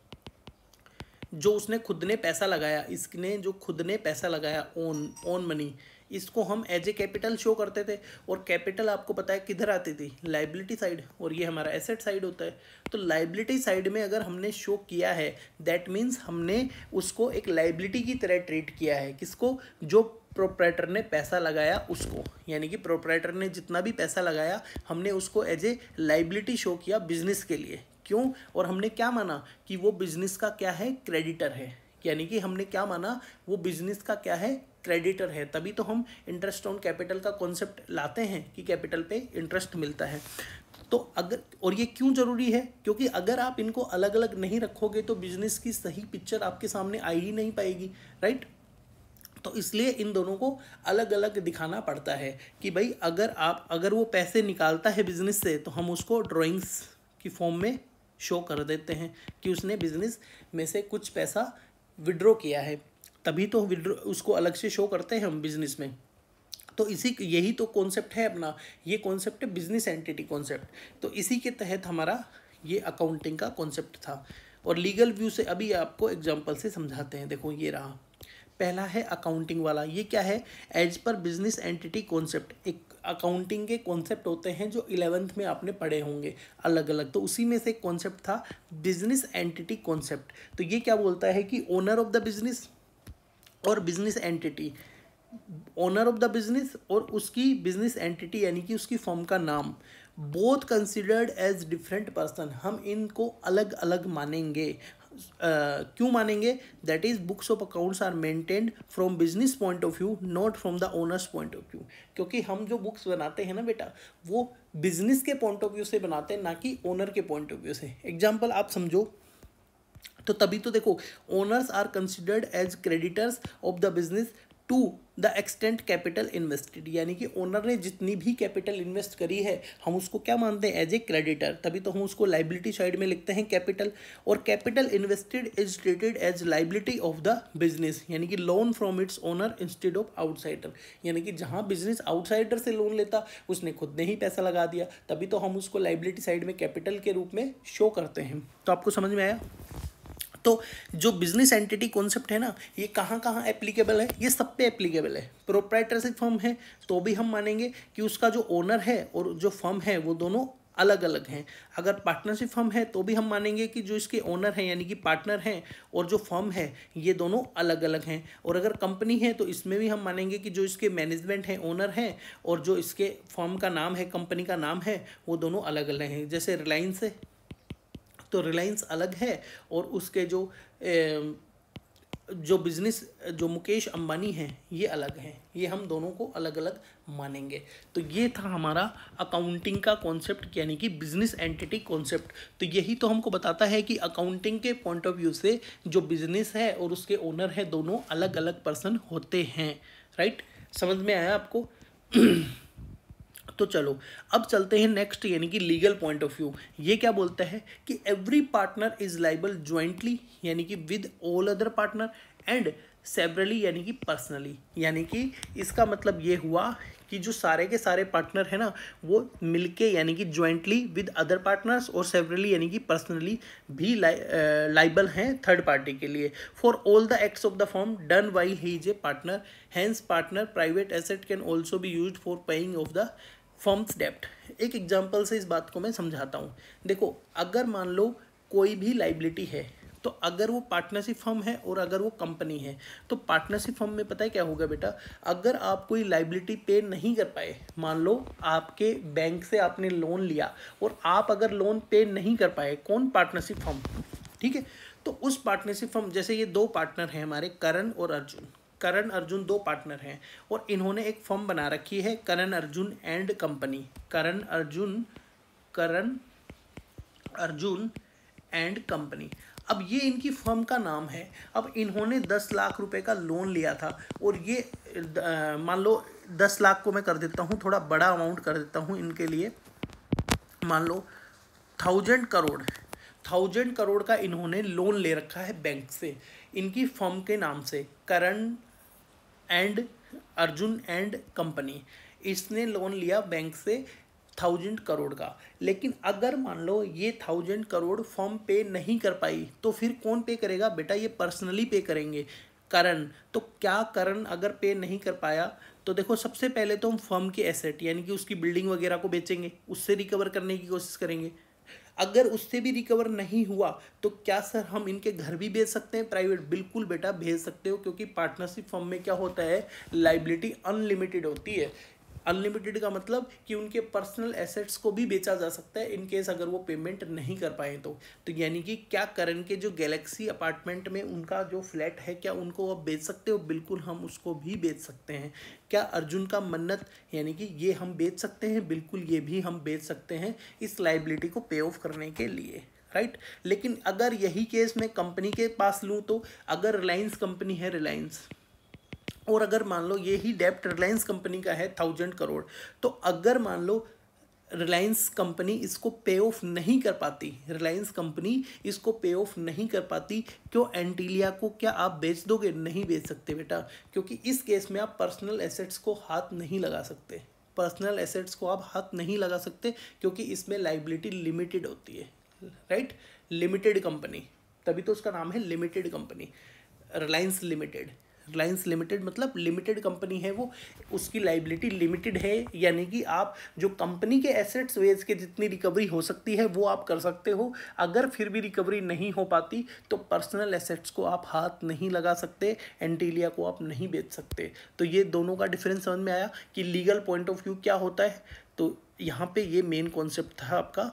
जो उसने खुद ने पैसा लगाया, इसने जो खुद ने पैसा लगाया, ओन मनी, इसको हम एज ए कैपिटल शो करते थे। और कैपिटल आपको पता है किधर आती थी, लाइबिलिटी साइड, और ये हमारा एसेट साइड होता है। तो लाइबिलिटी साइड में अगर हमने शो किया है, दैट मीन्स हमने उसको एक लाइबिलिटी की तरह ट्रीट किया है। किसको, जो प्रोप्राइटर ने पैसा लगाया उसको, यानी कि प्रोप्राइटर ने जितना भी पैसा लगाया हमने उसको एज ए लाइबिलिटी शो किया बिजनेस के लिए। क्यों, और हमने क्या माना कि वो बिजनेस का क्या है, क्रेडिटर है, यानी कि हमने क्या माना, वो बिजनेस का क्या है, क्रेडिटर है। तभी तो हम इंटरेस्ट ऑन कैपिटल का कॉन्सेप्ट लाते हैं कि कैपिटल पे इंटरेस्ट मिलता है। तो अगर, और ये क्यों ज़रूरी है, क्योंकि अगर आप इनको अलग अलग नहीं रखोगे तो बिजनेस की सही पिक्चर आपके सामने आ ही नहीं पाएगी, राइट। तो इसलिए इन दोनों को अलग अलग दिखाना पड़ता है कि भाई अगर वो पैसे निकालता है बिजनेस से, तो हम उसको ड्राइंग्स की फॉर्म में शो कर देते हैं कि उसने बिजनेस में से कुछ पैसा विड्रॉ किया है, तभी तो विड्रॉ उसको अलग से शो करते हैं हम बिजनेस में। तो यही तो कॉन्सेप्ट है अपना, ये कॉन्सेप्ट है बिजनेस एंटिटी कॉन्सेप्ट। तो इसी के तहत हमारा ये अकाउंटिंग का कॉन्सेप्ट था। और लीगल व्यू से अभी आपको एग्जांपल से समझाते हैं। देखो ये रहा, पहला है अकाउंटिंग वाला। ये क्या है, as per business entity concept. एक अकाउंटिंग के कॉन्सेप्ट होते हैं जो 11th में आपने पढ़े होंगे अलग अलग, तो उसी में से एक कॉन्सेप्ट था बिजनेस एंटिटी कॉन्सेप्ट। तो ये क्या बोलता है कि ओनर ऑफ द बिजनेस और business entity, owner of the business और उसकी बिजनेस एंटिटी यानी कि उसकी फर्म का नाम, both considered as different person, हम इनको अलग अलग मानेंगे। क्यों मानेंगे, that is books of accounts are maintained from business point of view, not from the owners point of view. क्योंकि हम जो बुक्स बनाते हैं ना बेटा, वो बिजनेस के पॉइंट ऑफ व्यू से बनाते हैं, ना कि ओनर के पॉइंट ऑफ व्यू से। एग्जाम्पल आप समझो, तो तभी तो देखो, owners are considered as creditors of the business to the extent capital invested, यानी कि ओनर ने जितनी भी कैपिटल इन्वेस्ट करी है हम उसको क्या मानते हैं, एज ए क्रेडिटर। तभी तो हम उसको लाइबिलिटी साइड में लिखते हैं कैपिटल। और capital invested is treated as liability of the business, यानी कि loan from its owner instead of outsider, यानी कि जहाँ बिजनेस आउटसाइडर से लोन लेता उसने खुद ने ही पैसा लगा दिया, तभी तो हम उसको लाइबिलिटी साइड में कैपिटल के रूप में शो करते हैं। तो आपको समझ में आया। तो जो बिजनेस एंटिटी कॉन्सेप्ट है ना, ये कहाँ कहाँ एप्लीकेबल है, ये सब पे एप्लीकेबल है। प्रोप्राइटरशिप फर्म है तो भी हम मानेंगे कि उसका जो ओनर है और जो फर्म है वो दोनों अलग अलग हैं। अगर पार्टनरशिप फर्म है तो भी हम मानेंगे कि जो इसके ओनर हैं यानी कि पार्टनर हैं और जो फर्म है ये दोनों अलग अलग हैं। और अगर कंपनी है तो इसमें भी हम मानेंगे कि जो इसके मैनेजमेंट हैं, ओनर हैं, और जो इसके फर्म का नाम है, कंपनी का नाम है, वो दोनों अलग अलग हैं। जैसे रिलायंस है तो रिलायंस अलग है और उसके जो जो बिजनेस जो मुकेश अंबानी हैं ये अलग हैं, ये हम दोनों को अलग अलग मानेंगे। तो ये था हमारा अकाउंटिंग का कॉन्सेप्ट, यानी कि बिजनेस एंटिटी कॉन्सेप्ट। तो यही तो हमको बताता है कि अकाउंटिंग के पॉइंट ऑफ व्यू से जो बिजनेस है और उसके ओनर है दोनों अलग अलग पर्सन होते हैं। राइट, समझ में आया आपको? तो चलो अब चलते हैं नेक्स्ट, यानी कि लीगल पॉइंट ऑफ व्यू। ये क्या बोलता है कि every partner is liable jointly, यानी कि with all other partner, and severally, यानी कि पर्सनली। यानी कि इसका मतलब ये हुआ कि जो सारे के सारे पार्टनर है ना वो मिलके, यानी कि ज्वाइंटली विद अदर पार्टनर्स, और सेवरली यानी कि पर्सनली भी लाइबल हैं थर्ड पार्टी के लिए, for all the acts of the firm done while he is a partner. Hence partner private asset can also be used for paying off the firm's डेप्ट। एक example से इस बात को मैं समझाता हूँ। देखो, अगर मान लो कोई भी लाइबिलिटी है, तो अगर वो पार्टनरशिप फर्म है और अगर वो कंपनी है, तो पार्टनरशिप फर्म में पता है क्या होगा बेटा, अगर आप कोई लाइबिलिटी पे नहीं कर पाए, मान लो आपके बैंक से आपने लोन लिया और आप अगर लोन पे नहीं कर पाए, कौन? पार्टनरशिप फर्म, ठीक है। तो उस पार्टनरशिप फर्म, जैसे ये दो पार्टनर हैं हमारे, करण और अर्जुन। करण अर्जुन दो पार्टनर हैं और इन्होंने एक फर्म बना रखी है, Karan Arjun and company. Karan Arjun and company. अब ये इनकी फर्म का नाम है। अब इन्होंने 10 लाख रुपए का लोन लिया था और ये मान लो 10 लाख को मैं कर देता हूँ, थोड़ा बड़ा अमाउंट कर देता हूँ इनके लिए, मान लो 1000 करोड़ का इन्होंने लोन ले रखा है बैंक से, इनकी फर्म के नाम से, Karan and Arjun and company. इसने लोन लिया बैंक से 1000 करोड़ का। लेकिन अगर मान लो ये 1000 करोड़ फर्म पे नहीं कर पाई, तो फिर कौन पे करेगा बेटा? ये पर्सनली पे करेंगे, करण। तो क्या करण अगर पे नहीं कर पाया, तो देखो सबसे पहले तो हम फर्म के एसेट, यानी कि उसकी बिल्डिंग वगैरह को बेचेंगे, उससे रिकवर करने की कोशिश करेंगे। अगर उससे भी रिकवर नहीं हुआ तो क्या सर हम इनके घर भी भेज सकते हैं प्राइवेट? बिल्कुल बेटा भेज सकते हो, क्योंकि पार्टनरशिप फर्म में क्या होता है, लाइबिलिटी अनलिमिटेड होती है। अनलिमिटेड का मतलब कि उनके पर्सनल एसेट्स को भी बेचा जा सकता है इन केस अगर वो पेमेंट नहीं कर पाए तो यानी कि क्या करण के जो गैलेक्सी अपार्टमेंट में उनका जो फ्लैट है, क्या उनको आप बेच सकते हो? बिल्कुल हम उसको भी बेच सकते हैं। क्या अर्जुन का मन्नत, यानी कि ये हम बेच सकते हैं? बिल्कुल ये भी हम बेच सकते हैं इस लाइबिलिटी को पे ऑफ करने के लिए, राइट। लेकिन अगर यही केस मैं कंपनी के पास लूँ, तो अगर रिलायंस कंपनी है, रिलायंस, और अगर मान लो यही डेप्ट रिलायंस कंपनी का है 1000 करोड़, तो अगर मान लो रिलायंस कंपनी इसको पे ऑफ नहीं कर पाती, रिलायंस कंपनी इसको पे ऑफ नहीं कर पाती, क्यों? एंटीलिया को क्या आप बेच दोगे? नहीं बेच सकते बेटा, क्योंकि इस केस में आप पर्सनल एसेट्स को हाथ नहीं लगा सकते। पर्सनल एसेट्स को आप हाथ नहीं लगा सकते क्योंकि इसमें लाइबिलिटी लिमिटेड होती है, राइट। लिमिटेड कंपनी, तभी तो उसका नाम है लिमिटेड कंपनी, रिलायंस लिमिटेड मतलब लिमिटेड कंपनी है वो, उसकी लाइबिलिटी लिमिटेड है। यानी कि आप जो कंपनी के एसेट्स बेच के जितनी रिकवरी हो सकती है वो आप कर सकते हो, अगर फिर भी रिकवरी नहीं हो पाती तो पर्सनल एसेट्स को आप हाथ नहीं लगा सकते, एंटीलिया को आप नहीं बेच सकते। तो ये दोनों का डिफरेंस समझ में आया कि लीगल पॉइंट ऑफ व्यू क्या होता है। तो यहाँ पे ये मेन कॉन्सेप्ट था आपका।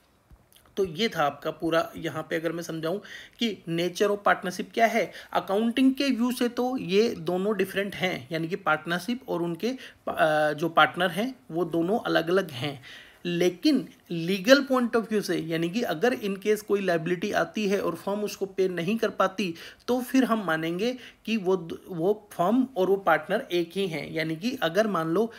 तो ये था आपका पूरा, यहाँ पे अगर मैं समझाऊं कि नेचर ऑफ पार्टनरशिप क्या है, अकाउंटिंग के व्यू से तो ये दोनों डिफरेंट हैं, यानी कि पार्टनरशिप और उनके जो पार्टनर हैं वो दोनों अलग अलग हैं। लेकिन लीगल पॉइंट ऑफ व्यू से, यानी कि अगर इन केस कोई लाइबिलिटी आती है और फर्म उसको पे नहीं कर पाती, तो फिर हम मानेंगे कि वो फर्म और वो पार्टनर एक ही हैं। यानी कि अगर मान लो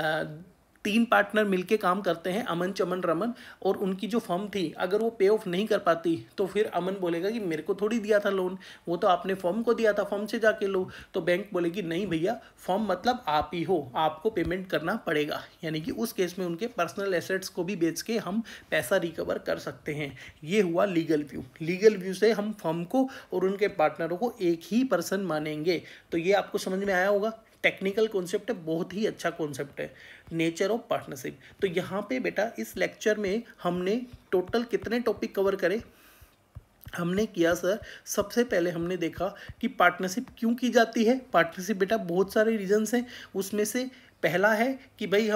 3 पार्टनर मिलके काम करते हैं, अमन, चमन, रमन, और उनकी जो फर्म थी अगर वो पे ऑफ नहीं कर पाती, तो फिर अमन बोलेगा कि मेरे को थोड़ी दिया था लोन, वो तो आपने फर्म को दिया था, फर्म से जाके लो। तो बैंक बोलेगी नहीं भैया, फर्म मतलब आप ही हो, आपको पेमेंट करना पड़ेगा। यानी कि उस केस में उनके पर्सनल एसेट्स को भी बेच के हम पैसा रिकवर कर सकते हैं। ये हुआ लीगल व्यू। लीगल व्यू से हम फर्म को और उनके पार्टनरों को एक ही पर्सन मानेंगे। तो ये आपको समझ में आया होगा। टेक्निकल कॉन्सेप्ट है, बहुत ही अच्छा कॉन्सेप्ट है, नेचर ऑफ पार्टनरशिप। तो यहाँ पे बेटा इस लेक्चर में हमने टोटल कितने टॉपिक कवर करे? हमने किया सर, सबसे पहले हमने देखा कि पार्टनरशिप क्यों की जाती है। पार्टनरशिप बेटा बहुत सारे रीजंस हैं, उसमें से पहला है कि भाई हम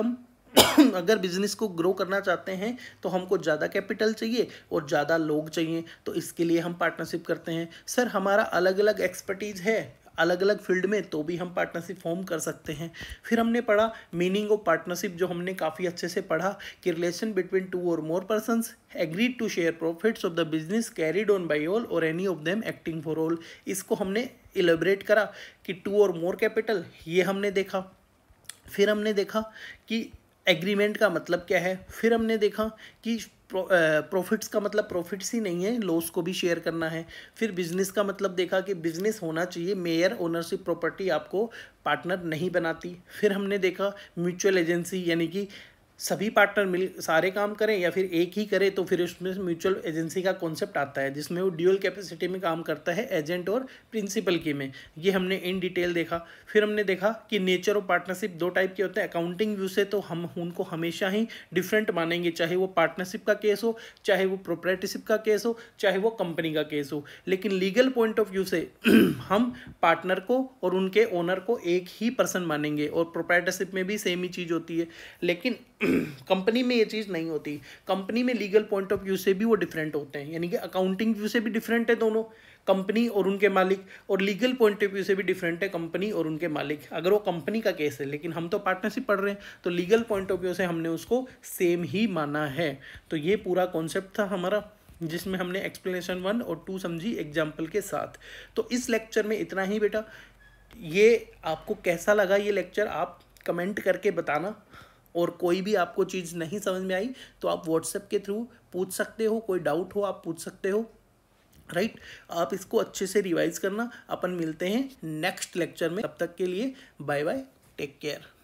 अगर बिजनेस को ग्रो करना चाहते हैं तो हमको ज़्यादा कैपिटल चाहिए और ज़्यादा लोग चाहिए, तो इसके लिए हम पार्टनरशिप करते हैं। सर हमारा अलग अलग एक्सपर्टीज़ है अलग अलग फील्ड में, तो भी हम पार्टनरशिप फॉर्म कर सकते हैं। फिर हमने पढ़ा मीनिंग ऑफ पार्टनरशिप, जो हमने काफ़ी अच्छे से पढ़ा कि रिलेशन बिटवीन टू और more persons agreed to share profits of the business carried on by all और any of them acting for all. इसको हमने इलेबरेट करा कि टू और मोर कैपिटल, ये हमने देखा। फिर हमने देखा कि एग्रीमेंट का मतलब क्या है। फिर हमने देखा कि प्रॉफिट्स का मतलब प्रॉफिट्स ही नहीं है, लॉस को भी शेयर करना है। फिर बिजनेस का मतलब देखा कि बिजनेस होना चाहिए मेयर ओनरशिप प्रॉपर्टी आपको पार्टनर नहीं बनाती। फिर हमने देखा म्यूचुअल एजेंसी, यानी कि सभी पार्टनर मिल सारे काम करें या फिर एक ही करे, तो फिर उसमें म्यूचुअल एजेंसी का कॉन्सेप्ट आता है जिसमें वो ड्यूअल कैपेसिटी में काम करता है, एजेंट और प्रिंसिपल की में। ये हमने इन डिटेल देखा। फिर हमने देखा कि नेचर ऑफ पार्टनरशिप दो टाइप के होते हैं। अकाउंटिंग व्यू से तो हम उनको हमेशा ही डिफरेंट मानेंगे, चाहे वो पार्टनरशिप का केस हो, चाहे वो प्रोप्राइटरशिप का केस हो, चाहे वो कंपनी का केस हो। लेकिन लीगल पॉइंट ऑफ व्यू से हम पार्टनर को और उनके ओनर को एक ही पर्सन मानेंगे, और प्रोप्राइटरशिप में भी सेम ही चीज़ होती है। लेकिन कंपनी में ये चीज़ नहीं होती। कंपनी में लीगल पॉइंट ऑफ व्यू से भी वो डिफरेंट होते हैं, यानी कि अकाउंटिंग व्यू से भी डिफरेंट है दोनों, कंपनी और उनके मालिक, और लीगल पॉइंट ऑफ व्यू से भी डिफरेंट है कंपनी और उनके मालिक, अगर वो कंपनी का केस है। लेकिन हम तो पार्टनरशिप पढ़ रहे हैं, तो लीगल पॉइंट ऑफ व्यू से हमने उसको सेम ही माना है। तो ये पूरा कॉन्सेप्ट था हमारा, जिसमें हमने एक्सप्लेनेशन 1 और 2 समझी एग्जाम्पल के साथ। तो इस लेक्चर में इतना ही बेटा। ये आपको कैसा लगा ये लेक्चर आप कमेंट करके बताना, और कोई भी आपको चीज़ नहीं समझ में आई तो आप व्हाट्सएप के थ्रू पूछ सकते हो, कोई डाउट हो आप पूछ सकते हो, राइट। आप इसको अच्छे से रिवाइज करना। अपन मिलते हैं नेक्स्ट लेक्चर में, तब तक के लिए बाय बाय, टेक केयर।